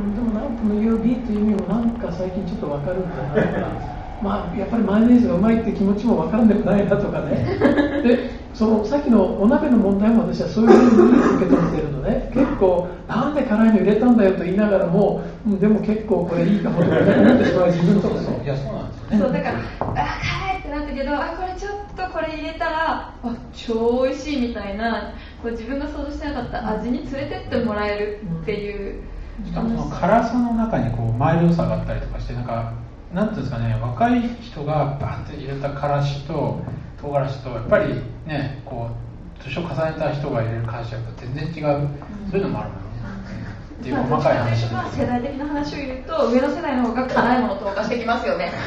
[SPEAKER 3] でもなんかの言う B という意味もなんか最近ちょっと分かるんだなとか、まあやっぱりマヨネーズがうまいって気持ちも分からんでもないなとかね。で、そのさっきのお鍋の問題も私はそういうふうに受け止めてるのね。結構なんで辛いの入れたんだよと言いながらも、うん、でも結構これいいかもとか思ってしまう自分とかね。
[SPEAKER 1] いやそうなんですよね。
[SPEAKER 2] そうだからあ辛いってなったけど、あこれちょっとこれ入れたらあ超美味しいみたいな、こう自分が想像してなかった味に連れてってもらえるっていう、
[SPEAKER 1] しかもその辛さの中にこうマイルドさがあったりとかして、なんかなんていうんですかね、若い人がバンって入れたからしと唐辛子とやっぱりね、こう年を重ねた人が入れるからしは全然違う、そういうのもあるもんね。っていう細かい話です。
[SPEAKER 2] まあ世代的な話を言うと、上の世代の方が辛いものを投下してきますよね。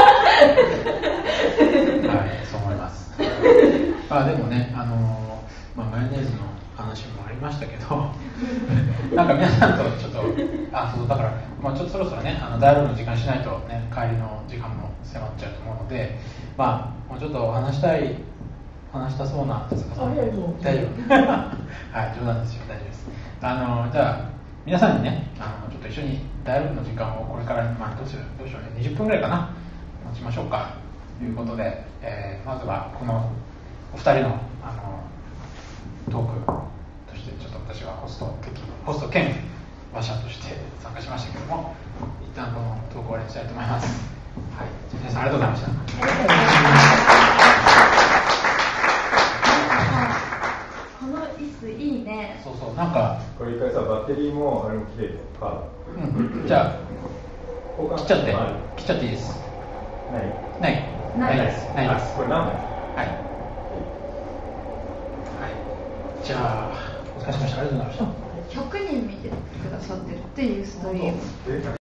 [SPEAKER 1] はい、そう思います。あでもね、あのまあ、マヨネーズの話もありましたけどなんか皆さんとちょっとあそうだから、まあ、ちょっとそろそろねあのダイアログの時間しないと、ね、帰りの時間も迫っちゃうと思うので、まあ、もうちょっと話したい話したそうな手塚さん、
[SPEAKER 3] あいやいやもう
[SPEAKER 1] 大丈夫はい冗談ですよ、大丈夫です。あのじゃあ皆さんにねあのちょっと一緒にダイアログの時間をこれから、まあ、どうしようどうしようねにじゅっぷんぐらいかな持ちましょうかということで、えー、まずはこのお二人のあのトークとしてちょっと私はホスト的ホスト兼馬車として参加しましたけども、一旦このトークを終わりにしたいと思います。はい、じゃあ皆さんありがとうございました。
[SPEAKER 2] この椅子いいね。
[SPEAKER 1] そうそうなんか
[SPEAKER 4] これ一回さバッテリーもあれも切れるカード。
[SPEAKER 1] うん、じゃあ切っちゃって切っちゃっていいです。
[SPEAKER 4] ない
[SPEAKER 1] ないないですないです。
[SPEAKER 4] これ何枚？
[SPEAKER 1] はい。じゃあお疲れ様でした。ありがとうございました。
[SPEAKER 2] ひゃくにん見てくださってるっていうストリーム。